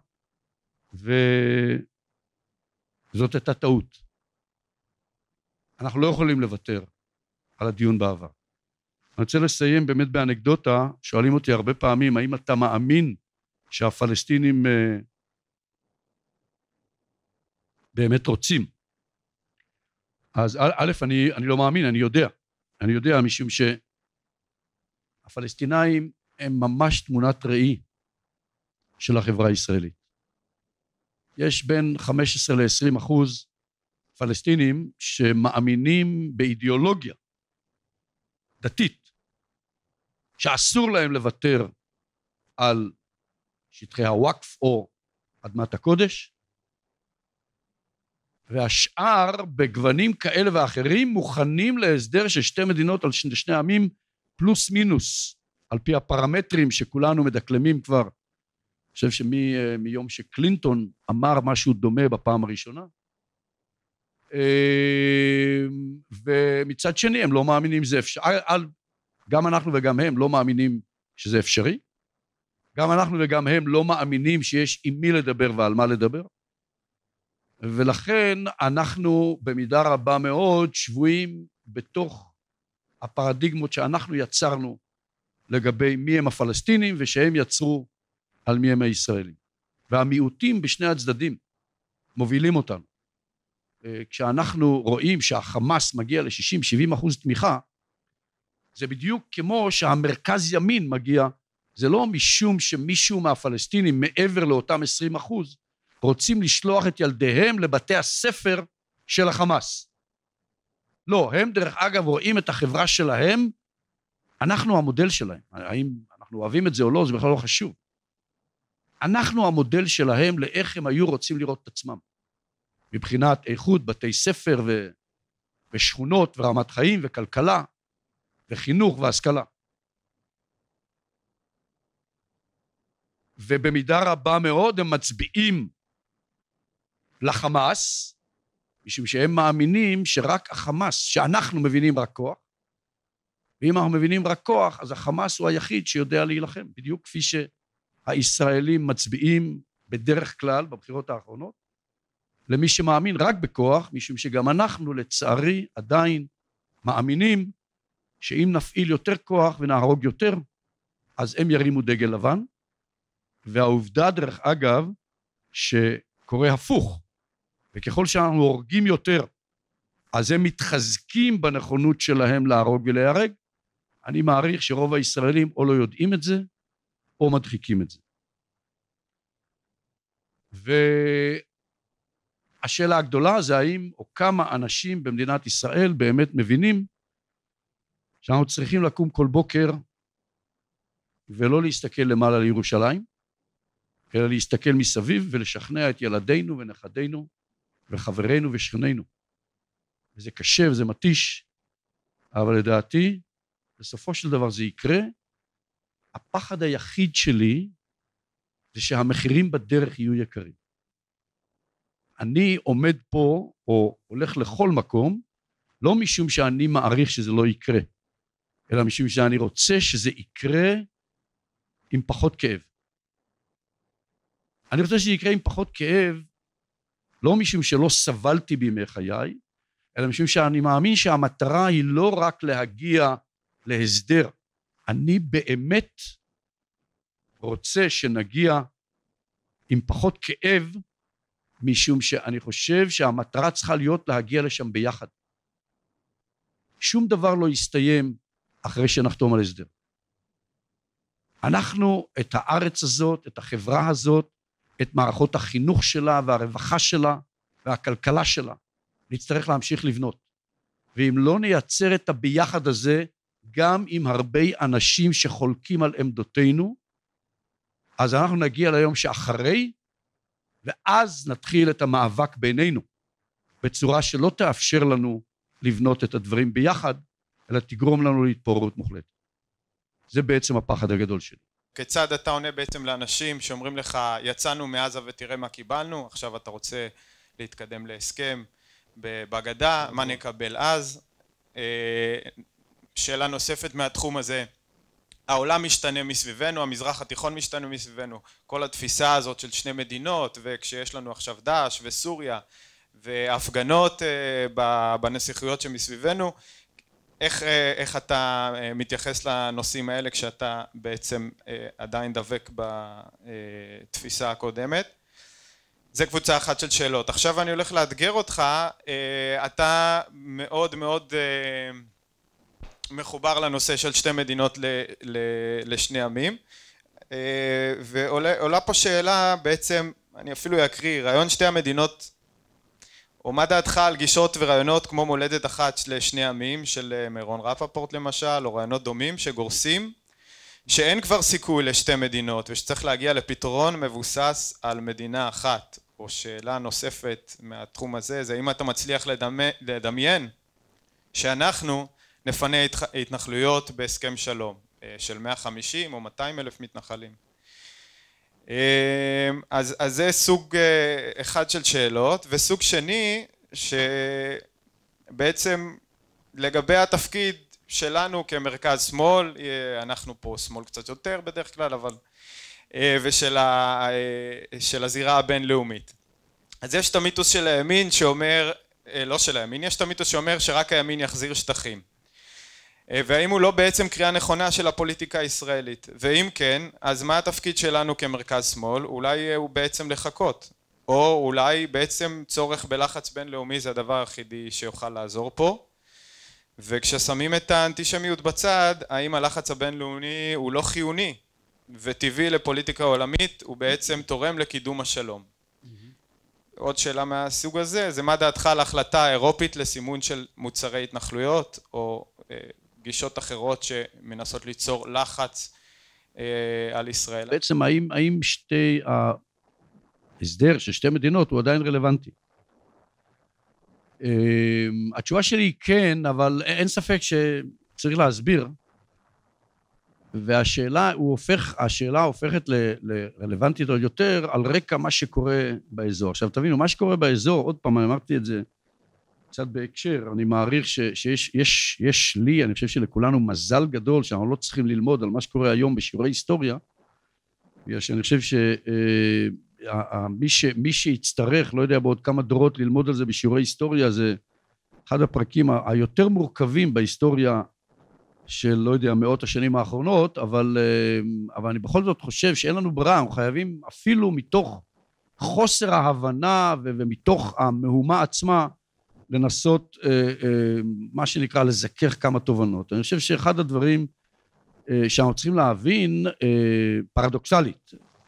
וזאת הייתה טעות. אנחנו לא יכולים לוותר על הדיון בעבר. אני רוצה לסיים באמת באנקדוטה. שואלים אותי הרבה פעמים, האם אתה מאמין שהפלסטינים באמת רוצים? אז א', אני לא מאמין, אני יודע משום שהפלסטינאים הם ממש תמונת ראי של החברה הישראלית. יש בין 15 ל-20% פלסטינים שמאמינים באידיאולוגיה דתית, שאסור להם לוותר על שטחי הוואקף או אדמת הקודש, והשאר בגוונים כאלה ואחרים מוכנים להסדר של 2 מדינות על 2 עמים פלוס מינוס, על פי הפרמטרים שכולנו מדקלמים כבר. אני חושב שמיום שקלינטון אמר משהו דומה בפעם הראשונה, ומצד שני הם לא מאמינים שזה אפשרי. גם אנחנו וגם הם לא מאמינים שזה אפשרי, גם אנחנו וגם הם לא מאמינים שיש עם מי לדבר ועל מה לדבר, ולכן אנחנו במידה רבה מאוד שבויים בתוך הפרדיגמות שאנחנו יצרנו לגבי מי הם הפלסטינים, ושהם יצרו על מי הם הישראלים. והמיעוטים בשני הצדדים מובילים אותנו. כשאנחנו רואים שהחמאס מגיע ל-60-70% תמיכה, זה בדיוק כמו שהמרכז ימין מגיע, זה לא משום שמישהו מהפלסטינים מעבר לאותם 20% רוצים לשלוח את ילדיהם לבתי הספר של החמאס. לא, הם דרך אגב רואים את החברה שלהם, אנחנו המודל שלהם. האם אנחנו אוהבים את זה או לא, זה בכלל לא חשוב. אנחנו המודל שלהם לאיך הם היו רוצים לראות את עצמם. מבחינת איכות בתי ספר ושכונות ורמת חיים וכלכלה וחינוך והשכלה. ובמידה רבה מאוד הם מצביעים לחמאס, משום שהם מאמינים שרק החמאס, שאנחנו מבינים רק כוח, ואם אנחנו מבינים רק כוח, אז החמאס הוא היחיד שיודע להילחם, בדיוק כפי שהישראלים מצביעים בדרך כלל בבחירות האחרונות, למי שמאמין רק בכוח, משום שגם אנחנו לצערי עדיין מאמינים שאם נפעיל יותר כוח ונהרוג יותר, אז הם ירימו דגל לבן, והעובדה דרך אגב שקורה הפוך, וככל שאנחנו הורגים יותר, אז הם מתחזקים בנכונות שלהם להרוג ולהיהרג. אני מעריך שרוב הישראלים או לא יודעים את זה, או מדחיקים את זה. והשאלה הגדולה זה האם או כמה אנשים במדינת ישראל באמת מבינים שאנחנו צריכים לקום כל בוקר ולא להסתכל למעלה לירושלים, אלא להסתכל מסביב ולשכנע את ילדינו ונכדינו וחברינו ושכנינו. וזה קשה וזה מתיש, אבל לדעתי, בסופו של דבר זה יקרה. הפחד היחיד שלי זה שהמחירים בדרך יהיו יקרים. אני עומד פה או הולך לכל מקום, לא משום שאני מעריך שזה לא יקרה, אלא משום שאני רוצה שזה יקרה עם פחות כאב. אני רוצה שזה יקרה עם פחות כאב, לא משום שלא סבלתי בימי חיי, אלא משום שאני מאמין שהמטרה היא לא רק להגיע להסדר. אני באמת רוצה שנגיע עם פחות כאב, משום שאני חושב שהמטרה צריכה להיות להגיע לשם ביחד. שום דבר לא יסתיים אחרי שנחתום על הסדר. אנחנו את הארץ הזאת, את החברה הזאת, את מערכות החינוך שלה והרווחה שלה והכלכלה שלה, נצטרך להמשיך לבנות. ואם לא נייצר את הביחד הזה, גם עם הרבה אנשים שחולקים על עמדותינו, אז אנחנו נגיע ליום שאחרי, ואז נתחיל את המאבק בינינו, בצורה שלא תאפשר לנו לבנות את הדברים ביחד, אלא תגרום לנו להתפוררות מוחלטת. זה בעצם הפחד הגדול שלי. כיצד אתה עונה בעצם לאנשים שאומרים לך, יצאנו מעזה ותראה מה קיבלנו, עכשיו אתה רוצה להתקדם להסכם בגדה, מה נקבל אז? שאלה נוספת מהתחום הזה, העולם משתנה מסביבנו, המזרח התיכון משתנה מסביבנו, כל התפיסה הזאת של שני מדינות, וכשיש לנו עכשיו דאעש וסוריה, והפגנות בנסיכויות שמסביבנו, איך אתה מתייחס לנושאים האלה כשאתה בעצם עדיין דבק בתפיסה הקודמת? זה קבוצה אחת של שאלות. עכשיו אני הולך לאתגר אותך, אתה מאוד מאוד מחובר לנושא של שתי מדינות לשני עמים, ועולה פה שאלה בעצם, אני אפילו אקריא, רעיון שתי המדינות, או מה דעתך על גישות ורעיונות כמו מולדת אחת לשני עמים של מירון רפפורט למשל, או רעיונות דומים שגורסים שאין כבר סיכוי לשתי מדינות ושצריך להגיע לפתרון מבוסס על מדינה אחת? או שאלה נוספת מהתחום הזה, זה אם אתה מצליח לדמיין שאנחנו נפנה התנחלויות בהסכם שלום של 150 או 200 אלף מתנחלים. אז זה סוג אחד של שאלות, וסוג שני שבעצם לגבי התפקיד שלנו כמרכז שמאל, אנחנו פה שמאל קצת יותר בדרך כלל, אבל של הזירה הבינלאומית. אז יש את המיתוס של הימין שאומר, לא של הימין, יש את המיתוס שאומר שרק הימין יחזיר שטחים. והאם הוא לא בעצם קריאה נכונה של הפוליטיקה הישראלית? ואם כן, אז מה התפקיד שלנו כמרכז שמאל? אולי הוא בעצם לחכות, או אולי בעצם צורך בלחץ בינלאומי זה הדבר היחידי שיוכל לעזור פה. וכששמים את האנטישמיות בצד, האם הלחץ הבינלאומי הוא לא חיוני וטבעי לפוליטיקה עולמית, הוא בעצם תורם לקידום השלום? עוד שאלה מהסוג הזה, זה מה דעתך על ההחלטה האירופית לסימון של מוצרי התנחלויות, או גישות אחרות שמנסות ליצור לחץ על ישראל? בעצם האם ההסדר של שתי מדינות הוא עדיין רלוונטי? התשובה שלי היא כן, אבל אין ספק שצריך להסביר, והשאלה הופכת לרלוונטית עוד יותר על רקע מה שקורה באזור. עכשיו תבינו, מה שקורה באזור, עוד פעם אני אמרתי את זה קצת בהקשר, אני מעריך שיש לי, אני חושב שלכולנו מזל גדול שאנחנו לא צריכים ללמוד על מה שקורה היום בשיעורי היסטוריה, בגלל שאני חושב שמי שיצטרך, לא יודע, בעוד כמה דורות ללמוד על זה בשיעורי היסטוריה, זה אחד הפרקים היותר מורכבים בהיסטוריה של, לא יודע, מאות השנים האחרונות, אבל אני בכל זאת חושב שאין לנו ברירה, אנחנו חייבים אפילו מתוך חוסר ההבנה ומתוך המהומה עצמה, לנסות מה שנקרא לזכך כמה תובנות. אני חושב שאחד הדברים שאנחנו צריכים להבין, פרדוקסלית,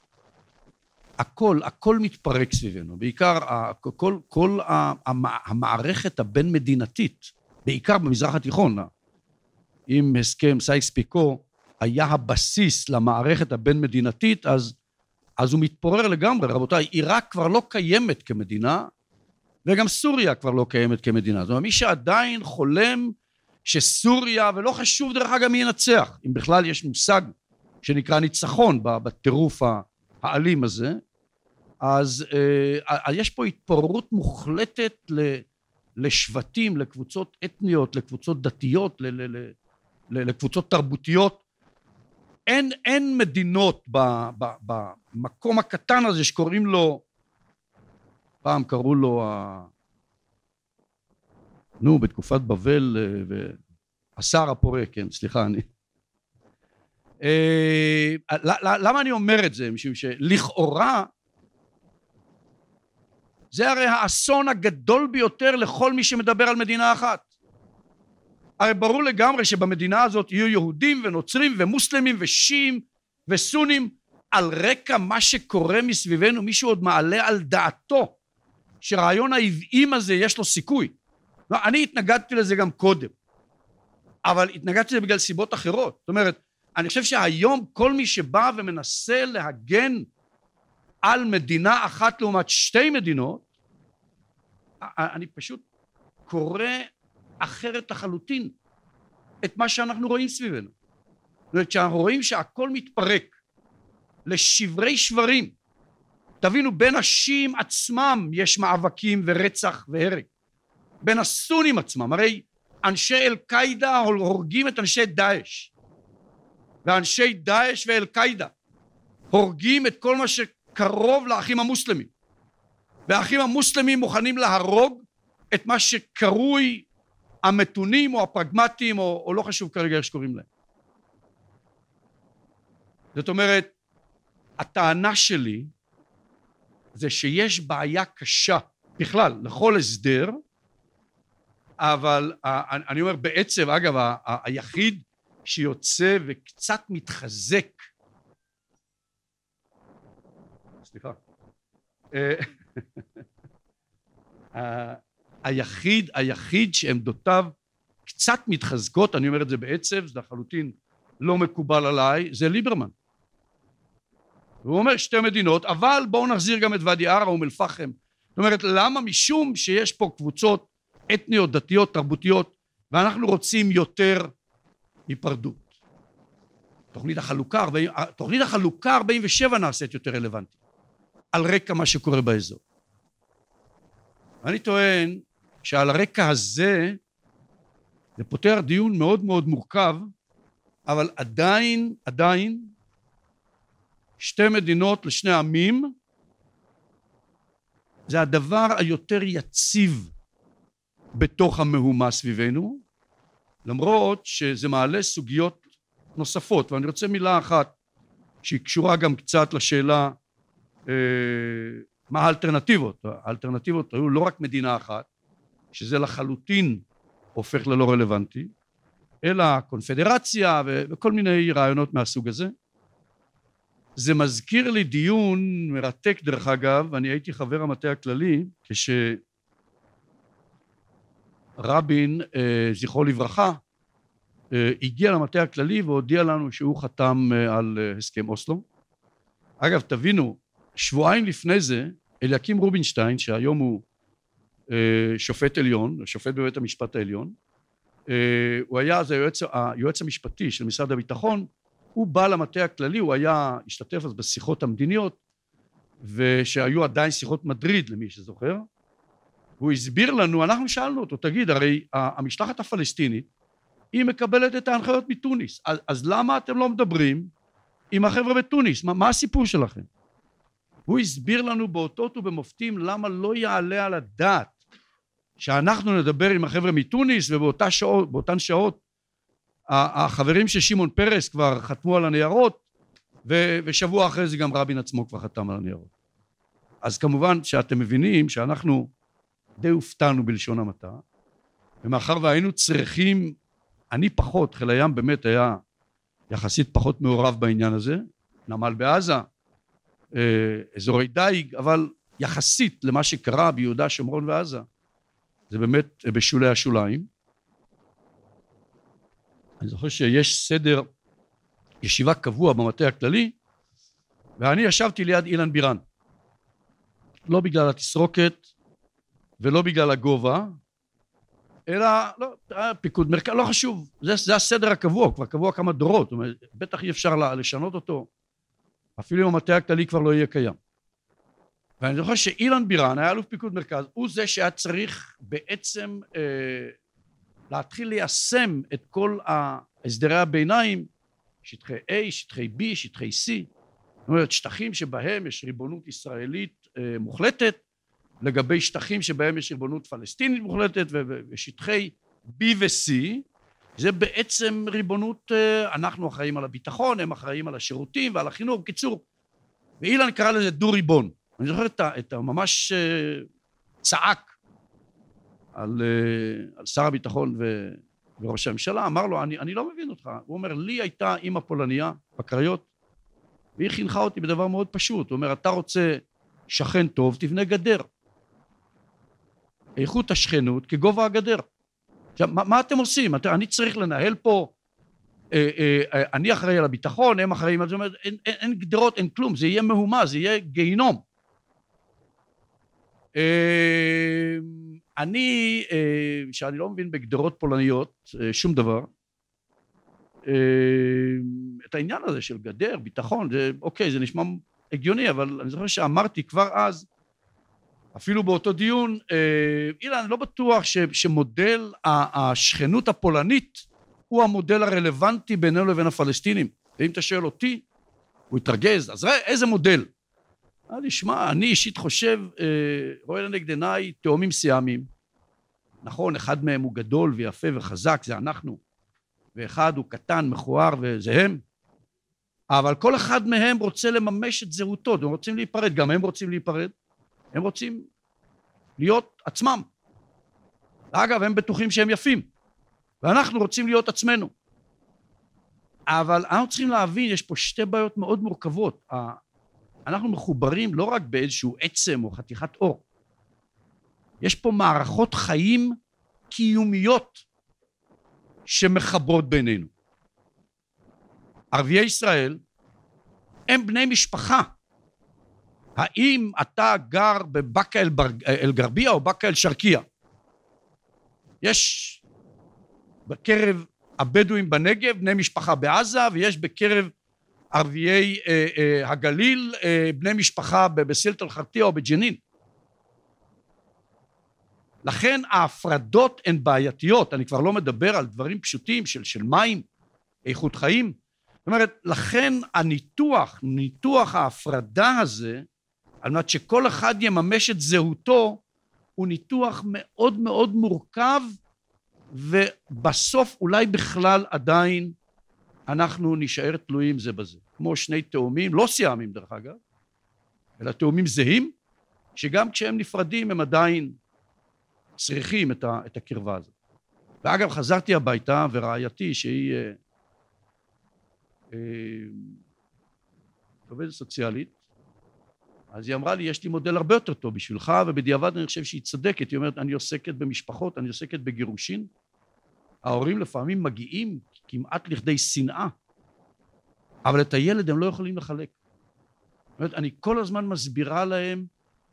הכל מתפרק סביבנו, בעיקר כל המערכת הבין מדינתית, בעיקר במזרח התיכון, עם הסכם סייקס פיקו, היה הבסיס למערכת הבין-מדינתית, אז הוא מתפורר לגמרי. רבותיי, עיראק כבר לא קיימת כמדינה, וגם סוריה כבר לא קיימת כמדינה. זאת אומרת, מי שעדיין חולם שסוריה, ולא חשוב דרך אגב מי ינצח, אם בכלל יש מושג שנקרא ניצחון בטירוף האלים הזה, אז יש פה התפוררות מוחלטת לשבטים, לקבוצות אתניות, לקבוצות דתיות, לקבוצות תרבותיות. אין מדינות במקום הקטן הזה שקוראים לו, פעם קראו לו, בתקופת בבל, השר הפורה, כן, סליחה, למה אני אומר את זה? משום שלכאורה, זה הרי האסון הגדול ביותר לכל מי שמדבר על מדינה אחת. הרי ברור לגמרי שבמדינה הזאת יהיו יהודים ונוצרים ומוסלמים ושיעים וסונים, על רקע מה שקורה מסביבנו. מישהו עוד מעלה על דעתו שרעיון העוועים הזה יש לו סיכוי? לא, אני התנגדתי לזה גם קודם, אבל התנגדתי לזה בגלל סיבות אחרות. זאת אומרת, אני חושב שהיום כל מי שבא ומנסה להגן על מדינה אחת לעומת שתי מדינות, אני פשוט קורא אחרת לחלוטין את מה שאנחנו רואים סביבנו. זאת אומרת, שאנחנו רואים שהכל מתפרק לשברי שברים. תבינו, בין השיעים עצמם יש מאבקים ורצח והרג. בין הסונים עצמם, הרי אנשי אל-קאידה הורגים את אנשי דאעש, ואנשי דאעש ואל-קאידה הורגים את כל מה שקרוב לאחים המוסלמים, והאחים המוסלמים מוכנים להרוג את מה שקרוי המתונים או הפרגמטיים או לא חשוב כרגע איך שקוראים להם. זאת אומרת, הטענה שלי זה שיש בעיה קשה בכלל לכל הסדר, אבל אני אומר בעצם, אגב, היחיד שיוצא וקצת מתחזק, סליחה, היחיד שעמדותיו קצת מתחזקות, אני אומר את זה בעצב, זה לחלוטין לא מקובל עליי, זה ליברמן. הוא אומר שתי מדינות, אבל בואו נחזיר גם את ואדי ערה ואום אל-פחם. זאת אומרת, למה? משום שיש פה קבוצות אתניות, דתיות, תרבותיות, ואנחנו רוצים יותר היפרדות. תוכנית החלוקה 47 נעשית יותר רלוונטית, על רקע מה שקורה באזור. אני טוען שעל הרקע הזה, זה פותח דיון מאוד מאוד מורכב, אבל עדיין, שתי מדינות לשני עמים, זה הדבר היותר יציב בתוך המהומה סביבנו, למרות שזה מעלה סוגיות נוספות, ואני רוצה מילה אחת שהיא קשורה גם קצת לשאלה מה האלטרנטיבות. האלטרנטיבות היו לא רק מדינה אחת, שזה לחלוטין הופך ללא רלוונטי, אלא קונפדרציה וכל מיני רעיונות מהסוג הזה. זה מזכיר לי דיון מרתק דרך אגב, אני הייתי חבר המטה הכללי, כשרבין, זכרו לברכה, הגיע למטה הכללי והודיע לנו שהוא חתם על הסכם אוסלו. אגב, תבינו, שבועיים לפני זה, אליקים רובינשטיין, שהיום הוא שופט עליון, שופט בבית המשפט העליון, הוא היה אז היועץ המשפטי של משרד הביטחון, הוא בא למטה הכללי, הוא השתתף אז בשיחות המדיניות, ושהיו עדיין שיחות מדריד למי שזוכר, הוא הסביר לנו, אנחנו שאלנו אותו, תגיד, הרי המשלחת הפלסטינית, היא מקבלת את ההנחיות מתוניס, אז למה אתם לא מדברים עם החבר'ה בתוניס? מה הסיפור שלכם? הוא הסביר לנו באותות ובמופתים למה לא יעלה על הדעת שאנחנו נדבר עם החבר'ה מתוניס, ובאותן שעות החברים של שמעון פרס כבר חתמו על הניירות, ושבוע אחרי זה גם רבין עצמו כבר חתם על הניירות. אז כמובן שאתם מבינים שאנחנו די הופתענו בלשון המעטה, ומאחר והיינו צריכים, אני פחות, חיל הים באמת היה יחסית פחות מעורב בעניין הזה, נמל בעזה, אזורי דייג, אבל יחסית למה שקרה ביהודה, שומרון ועזה, זה באמת בשולי השוליים. אני זוכר שיש סדר ישיבה קבוע במטה הכללי, ואני ישבתי ליד אילן בירן. לא בגלל התסרוקת, ולא בגלל הגובה, אלא, לא, פיקוד מרכז, לא חשוב, זה הסדר הקבוע, כבר קבוע כמה דורות, זאת אומרת, בטח אי אפשר לשנות אותו, אפילו אם המטה הכללי כבר לא יהיה קיים. ואני זוכר שאילן בירן, היה אלוף פיקוד מרכז, הוא זה שהיה צריך בעצם להתחיל ליישם את כל הסדרי הביניים, שטחי A, שטחי B, שטחי C, זאת אומרת, שטחים שבהם יש ריבונות ישראלית מוחלטת, לגבי שטחים שבהם יש ריבונות פלסטינית מוחלטת, ושטחי B ו-C, זה בעצם ריבונות, אנחנו אחראים על הביטחון, הם אחראים על השירותים ועל החינוך, בקיצור, ואילן קרא לזה דו ריבון. אני זוכר את ממש צעק על שר הביטחון וראש הממשלה, אמר לו, אני לא מבין אותך. הוא אומר, לי הייתה אמא פולניה בקריות, והיא חינכה אותי בדבר מאוד פשוט. הוא אומר, אתה רוצה שכן טוב, תבנה גדר. איכות השכנות כגובה הגדר. עכשיו, מה אתם עושים? אני צריך לנהל פה, אני אחראי על הביטחון, הם אחראים על זה, זאת אומרת, אין גדרות, אין כלום, זה יהיה מהומה, זה יהיה גיהינום. שאני לא מבין בגדרות פולניות, שום דבר, את העניין הזה של גדר, ביטחון, זה, אוקיי, זה נשמע הגיוני, אבל אני זוכר שאמרתי כבר אז, אפילו באותו דיון, אילן, אני לא בטוח שמודל השכנות הפולנית הוא המודל הרלוונטי בינינו לבין הפלסטינים. ואם אתה שואל אותי, הוא יתרגז, אז איזה מודל? שמע, אני אישית חושב, רואה לנגד עיניי תאומים סיאמיים. נכון, אחד מהם הוא גדול ויפה וחזק, זה אנחנו, ואחד הוא קטן, מכוער, וזה הם. אבל כל אחד מהם רוצה לממש את זהותו, הם רוצים להיפרד, גם הם רוצים להיפרד. הם רוצים להיות עצמם. אגב, הם בטוחים שהם יפים, ואנחנו רוצים להיות עצמנו. אבל אנחנו צריכים להבין, יש פה שתי בעיות מאוד מורכבות. אנחנו מחוברים לא רק באיזשהו עצם או חתיכת אור. יש פה מערכות חיים קיומיות שמחברות בינינו. ערביי ישראל הם בני משפחה. האם אתה גר בבקה אל גרבייה או בקה אל שרקיה? יש בקרב הבדואים בנגב בני משפחה בעזה, ויש בקרב ערביי הגליל בני משפחה בסילט אל חרטיה או בג'נין. לכן ההפרדות הן בעייתיות, אני כבר לא מדבר על דברים פשוטים של מים, איכות חיים. זאת אומרת, לכן ניתוח ההפרדה הזה, על מנת שכל אחד יממש את זהותו, הוא ניתוח מאוד מאוד מורכב, ובסוף אולי בכלל עדיין אנחנו נשאר תלויים זה בזה. כמו שני תאומים, לא סיאמים דרך אגב, אלא תאומים זהים, שגם כשהם נפרדים הם עדיין צריכים את הקרבה הזאת. ואגב, חזרתי הביתה ורעייתי שהיא עובדת סוציאלית, אז היא אמרה לי, יש לי מודל הרבה יותר טוב בשבילך, ובדיעבד אני חושב שהיא צדקת. היא אומרת, אני עוסקת במשפחות, אני עוסקת בגירושין. ההורים לפעמים מגיעים כמעט לכדי שנאה, אבל את הילד הם לא יכולים לחלק. זאת אומרת, אני כל הזמן מסבירה להם,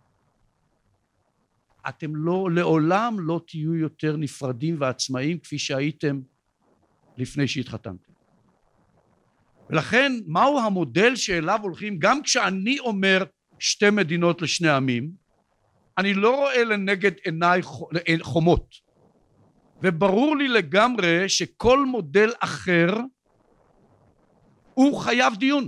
אתם לעולם לא תהיו יותר נפרדים ועצמאיים כפי שהייתם לפני שהתחתנתם. ולכן, מהו המודל שאליו הולכים? גם כשאני אומר שתי מדינות לשני עמים, אני לא רואה לנגד עיניי חומות. וברור לי לגמרי שכל מודל אחר הוא חייב דיון.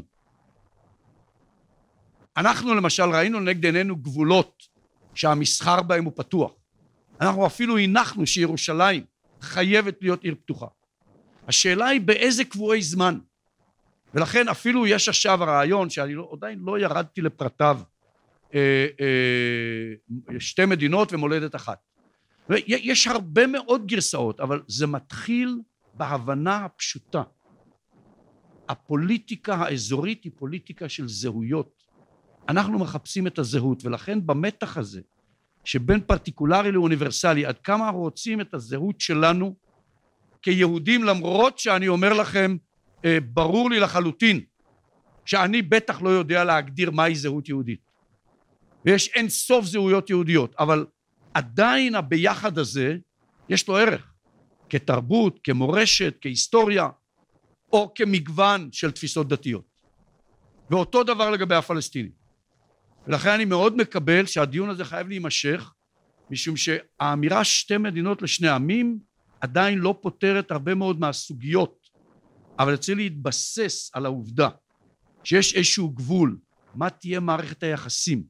אנחנו למשל ראינו לנגד עינינו גבולות שהמסחר בהם הוא פתוח. אנחנו אפילו הנחנו שירושלים חייבת להיות עיר פתוחה. השאלה היא באיזה קבועי זמן. ולכן אפילו יש עכשיו הרעיון שאני עדיין לא ירדתי לפרטיו, שתי מדינות ומולדת אחת. יש הרבה מאוד גרסאות, אבל זה מתחיל בהבנה הפשוטה. הפוליטיקה האזורית היא פוליטיקה של זהויות. אנחנו מחפשים את הזהות, ולכן במתח הזה שבין פרטיקולרי לאוניברסלי, עד כמה אנחנו רוצים את הזהות שלנו כיהודים, למרות שאני אומר לכם, ברור לי לחלוטין שאני בטח לא יודע להגדיר מהי זהות יהודית, ויש אין סוף זהויות יהודיות, אבל עדיין הביחד הזה יש לו ערך כתרבות, כמורשת, כהיסטוריה, או כמגוון של תפיסות דתיות. ואותו דבר לגבי הפלסטינים. ולכן אני מאוד מקבל שהדיון הזה חייב להימשך, משום שהאמירה שתי מדינות לשני עמים עדיין לא פותרת הרבה מאוד מהסוגיות, אבל צריך להתבסס על העובדה שיש איזשהו גבול, מה תהיה מערכת היחסים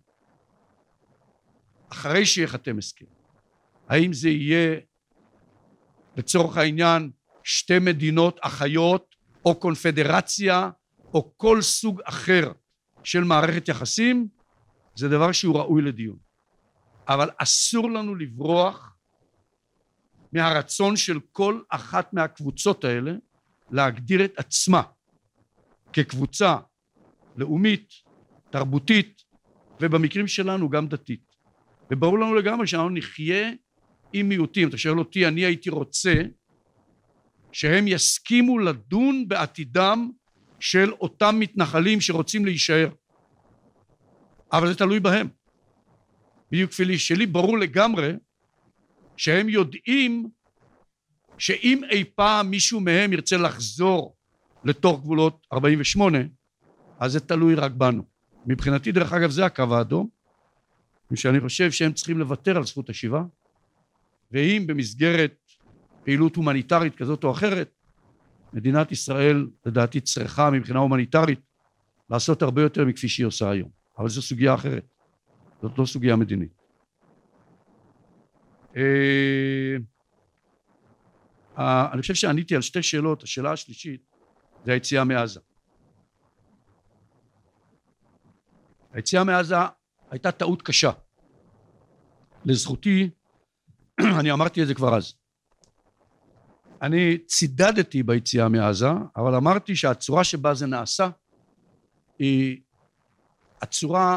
אחרי שיחתם הסכם. האם זה יהיה לצורך העניין שתי מדינות אחיות או קונפדרציה או כל סוג אחר של מערכת יחסים, זה דבר שהוא ראוי לדיון. אבל אסור לנו לברוח מהרצון של כל אחת מהקבוצות האלה להגדיר את עצמה כקבוצה לאומית, תרבותית, ובמקרים שלנו גם דתית. וברור לנו לגמרי שאנחנו נחיה עם מיעוטים. אתה שואל אותי, אני הייתי רוצה שהם יסכימו לדון בעתידם של אותם מתנחלים שרוצים להישאר, אבל זה תלוי בהם. בדיוק כפי שלי ברור לגמרי שהם יודעים שאם אי פעם מישהו מהם ירצה לחזור לתוך גבולות 48, אז זה תלוי רק בנו. מבחינתי דרך אגב זה הקו האדום, שאני חושב שהם צריכים לוותר על זכות השיבה, ואם במסגרת פעילות הומניטרית כזאת או אחרת, מדינת ישראל לדעתי צריכה מבחינה הומניטרית לעשות הרבה יותר מכפי שהיא עושה היום, אבל זו סוגיה אחרת, זאת לא סוגיה מדינית. אני חושב שעניתי על שתי שאלות. השאלה השלישית זה היציאה מעזה. היציאה מעזה הייתה טעות קשה. לזכותי, אני אמרתי את זה כבר אז, אני צידדתי ביציאה מעזה, אבל אמרתי שהצורה שבה זה נעשה היא הצורה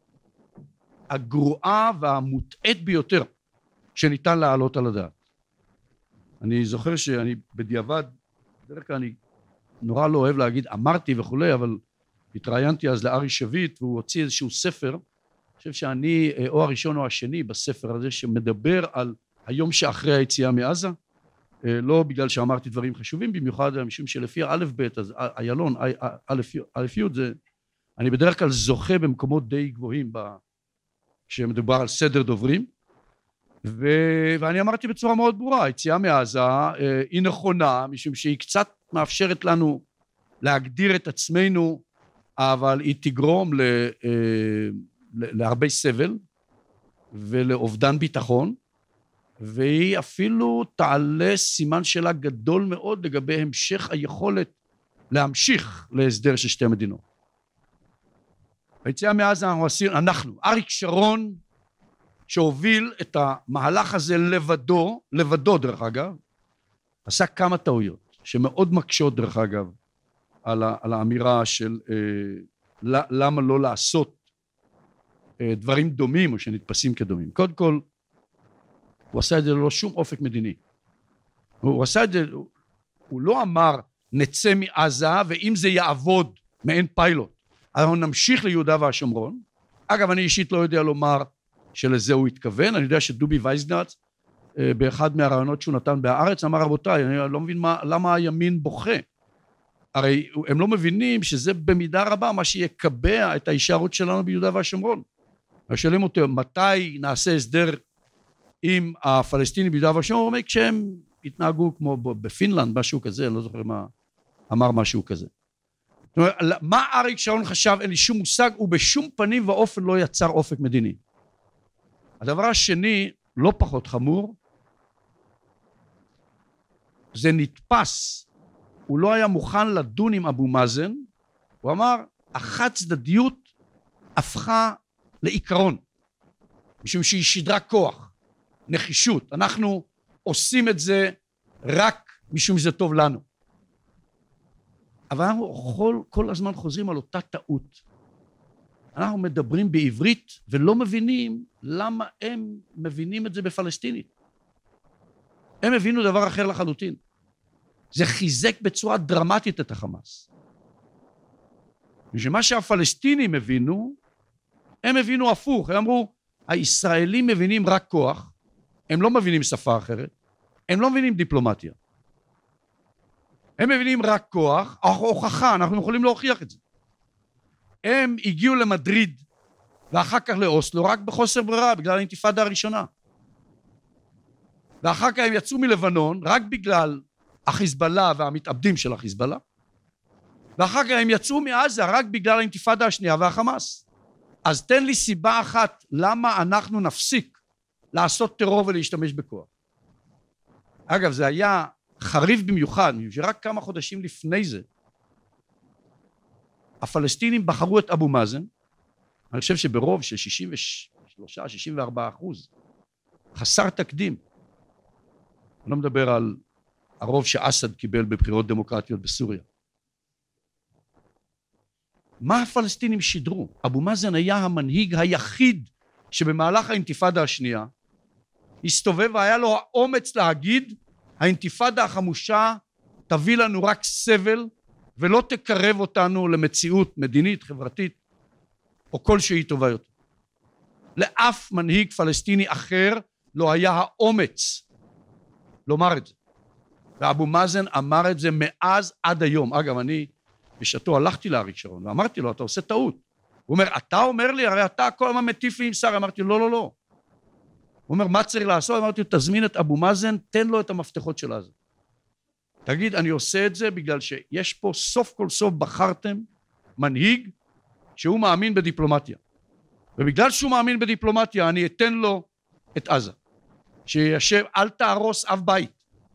הגרועה והמוטעית ביותר שניתן להעלות על הדעת. אני זוכר שאני בדיעבד, בדרך כלל אני נורא לא אוהב להגיד אמרתי וכולי, אבל התראיינתי אז לארי שביט והוא הוציא איזשהו ספר, אני חושב שאני או הראשון או השני בספר הזה שמדבר על היום שאחרי היציאה מעזה, לא בגלל שאמרתי דברים חשובים במיוחד, משום שלפי א' ב' אז איילון א' י' זה, אני בדרך כלל זוכה במקומות די גבוהים כשמדובר על סדר דוברים, ואני אמרתי בצורה מאוד ברורה, היציאה מעזה היא נכונה משום שהיא קצת מאפשרת לנו להגדיר את עצמנו, אבל היא תגרום להרבה סבל ולאובדן ביטחון, והיא אפילו תעלה סימן שאלה גדול מאוד לגבי המשך היכולת להמשיך להסדר של שתי מדינות. היציאה מעזה אנחנו, אריק שרון שהוביל את המהלך הזה לבדו דרך אגב, עשה כמה טעויות שמאוד מקשות דרך אגב על האמירה של למה לא לעשות דברים דומים או שנתפסים כדומים. קודם כל הוא עשה את זה ללא שום אופק מדיני. הוא עשה את זה, הוא לא אמר נצא מעזה ואם זה יעבוד מעין פיילוט אנחנו נמשיך ליהודה והשומרון. אגב אני אישית לא יודע לומר שלזה הוא התכוון, אני יודע שדובי וייסגנץ באחד מהרעיונות שהוא נתן בהארץ אמר רבותיי אני לא מבין למה הימין בוכה, הרי הם לא מבינים שזה במידה רבה מה שיקבע את ההישארות שלנו ביהודה והשומרון. שואלים אותו מתי נעשה הסדר עם הפלסטינים ביהודה והשומרון, הוא אומר כשהם התנהגו כמו בפינלנד משהו כזה, אני לא זוכר מה אמר משהו כזה. זאת אומרת, מה אריק שרון חשב אין לי שום מושג, הוא בשום פנים ואופן לא יצר אופק מדיני. הדבר השני לא פחות חמור, זה נתפס, הוא לא היה מוכן לדון עם אבו מאזן, הוא אמר החד צדדיות הפכה לעיקרון, משום שהיא שידרה כוח, נחישות, אנחנו עושים את זה רק משום שזה טוב לנו. אבל אנחנו כל הזמן חוזרים על אותה טעות. אנחנו מדברים בעברית ולא מבינים למה הם מבינים את זה בפלסטינית. הם הבינו דבר אחר לחלוטין. זה חיזק בצורה דרמטית את החמאס. ושמה שהפלסטינים הבינו, הם הבינו הפוך, הם אמרו, הישראלים מבינים רק כוח, הם לא מבינים שפה אחרת, הם לא מבינים דיפלומטיה. הם מבינים רק כוח, הוכחה, אנחנו יכולים להוכיח את זה. הם הגיעו למדריד, ואחר כך לאוסלו, רק בחוסר ברירה, בגלל האינתיפאדה הראשונה. ואחר כך הם יצאו מלבנון, רק בגלל החיזבאללה והמתאבדים של החיזבאללה, ואחר כך הם יצאו מעזה, רק בגלל האינתיפאדה השנייה והחמאס. אז תן לי סיבה אחת, למה אנחנו נפסיק לעשות טרור ולהשתמש בכוח. אגב, זה היה חריף במיוחד, שרק כמה חודשים לפני זה, הפלסטינים בחרו את אבו מאזן, אני חושב שברוב של 63-64%, חסר תקדים. אני לא מדבר על הרוב שאסד קיבל בבחירות דמוקרטיות בסוריה. מה הפלסטינים שידרו? אבו מאזן היה המנהיג היחיד שבמהלך האינתיפאדה השנייה הסתובב והיה לו האומץ להגיד, האינתיפאדה החמושה תביא לנו רק סבל ולא תקרב אותנו למציאות מדינית, חברתית או כלשהי טובה יותר. לאף מנהיג פלסטיני אחר לא היה האומץ לומר את זה. ואבו מאזן אמר את זה מאז עד היום. אגב, אני בשעתו הלכתי לאריק שרון ואמרתי לו, אתה עושה טעות. הוא אומר, אתה אומר לי, הרי אתה כל הזמן מטיף לי עם שר. אמרתי לו, לא. הוא אומר, מה צריך לעשות? אמרתי לו, תזמין את אבו מאזן, תן לו את המפתחות של עזה. תגיד, אני עושה את זה בגלל שיש פה סוף כל סוף בחרתם מנהיג שהוא מאמין בדיפלומטיה. ובגלל שהוא מאמין בדיפלומטיה, אני אתן לו את עזה. שישב, אל תהרוס אף בית.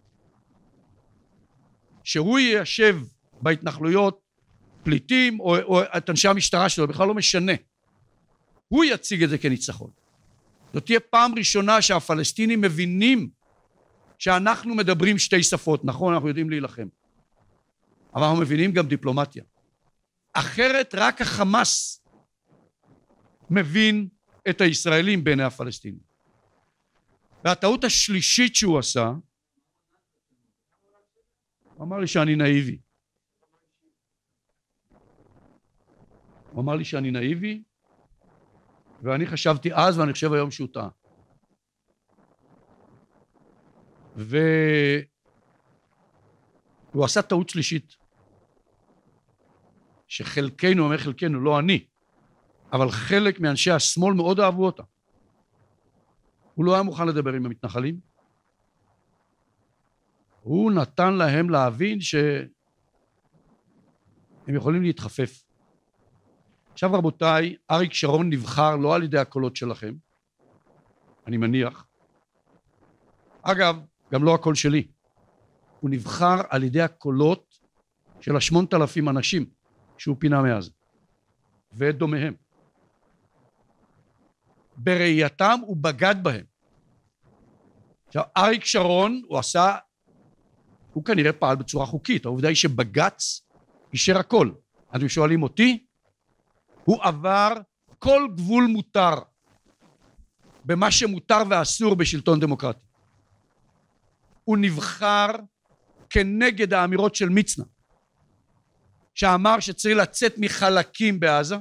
שהוא יישב בהתנחלויות פליטים או את אנשי המשטרה שלו, בכלל לא משנה. הוא יציג את זה כניצחון. זאת תהיה פעם ראשונה שהפלסטינים מבינים שאנחנו מדברים שתי שפות. נכון, אנחנו יודעים להילחם. אבל אנחנו מבינים גם דיפלומטיה. אחרת רק החמאס מבין את הישראלים בעיני הפלסטינים. והטעות השלישית שהוא עשה, הוא אמר לי שאני נאיבי. הוא אמר לי שאני נאיבי, ואני חשבתי אז ואני חושב היום שהוא טעה. והוא עשה טעות שלישית, שחלקנו, אומר חלקנו, לא אני, אבל חלק מאנשי השמאל מאוד אהבו אותה. הוא לא היה מוכן לדבר עם המתנחלים. הוא נתן להם להבין שהם יכולים להתחפף. עכשיו רבותיי, אריק שרון נבחר לא על ידי הקולות שלכם, אני מניח. אגב, גם לא הקול שלי. הוא נבחר על ידי הקולות של 8,000 אנשים שהוא פינה מאז, ואת דומיהם. בראייתם הוא בגד בהם. עכשיו, אריק שרון הוא כנראה פעל בצורה חוקית. העובדה היא שבג"ץ אישר הכל. אתם שואלים אותי? הוא עבר כל גבול מותר במה שמותר ואסור בשלטון דמוקרטי. הוא נבחר כנגד האמירות של מצנע, שאמר שצריך לצאת מחלקים בעזה,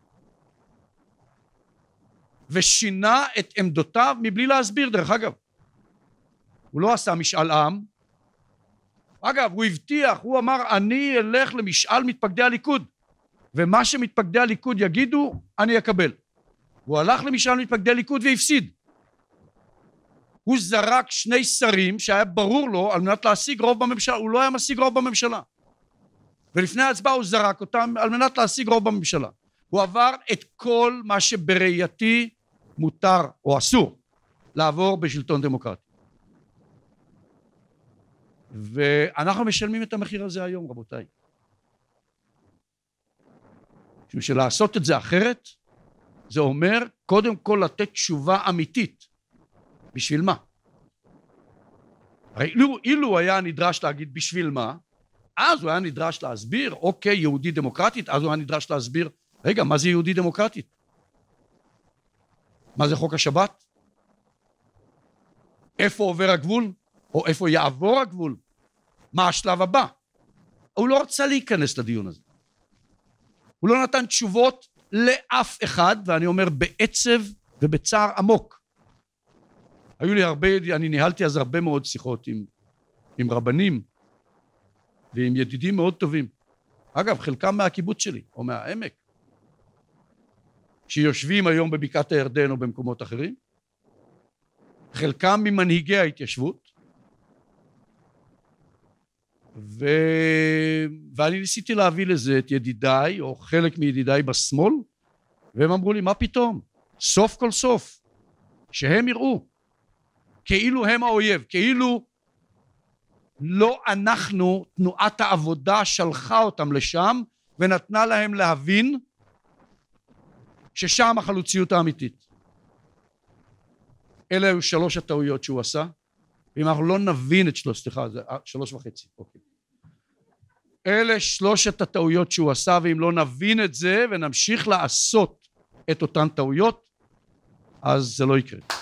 ושינה את עמדותיו מבלי להסביר. דרך אגב, הוא לא עשה משאל עם. אגב, הוא הבטיח, הוא אמר, אני אלך למשאל מתפקדי הליכוד, ומה שמתפקדי הליכוד יגידו, אני אקבל. הוא הלך למשאל מתפקדי הליכוד והפסיד. הוא זרק 2 שרים שהיה ברור לו על מנת להשיג רוב בממשלה. הוא לא היה משיג רוב בממשלה. ולפני ההצבעה הוא זרק אותם על מנת להשיג רוב בממשלה. הוא עבר את כל מה שבראייתי מותר או אסור לעבור בשלטון דמוקרטי. ואנחנו משלמים את המחיר הזה היום, רבותיי. משום שלעשות את זה אחרת, זה אומר קודם כל לתת תשובה אמיתית. בשביל מה? הרי אילו היה נדרש להגיד בשביל מה, אז הוא היה נדרש להסביר, אוקיי, יהודי דמוקרטית, אז הוא היה נדרש להסביר, רגע, מה זה יהודי דמוקרטית? מה זה חוק השבת? איפה עובר הגבול? או איפה יעבור הגבול? מה השלב הבא? הוא לא רצה להיכנס לדיון הזה. הוא לא נתן תשובות לאף אחד, ואני אומר בעצב ובצער עמוק. היו לי אני ניהלתי אז הרבה מאוד שיחות עם רבנים ועם ידידים מאוד טובים. אגב, חלקם מהקיבוץ שלי או מהעמק, שיושבים היום בבקעת הירדן או במקומות אחרים, חלקם ממנהיגי ההתיישבות, ואני ניסיתי להביא לזה את ידידיי או חלק מידידיי בשמאל, והם אמרו לי, מה פתאום? סוף כל סוף שהם יראו כאילו הם האויב, כאילו לא אנחנו, תנועת העבודה שלחה אותם לשם ונתנה להם להבין ששם החלוציות האמיתית. אלה היו 3 הטעויות שהוא עשה, ואם אנחנו לא נבין את 3.5, אוקיי. אלה 3 הטעויות שהוא עשה, ואם לא נבין את זה ונמשיך לעשות את אותן טעויות, אז זה לא יקרה.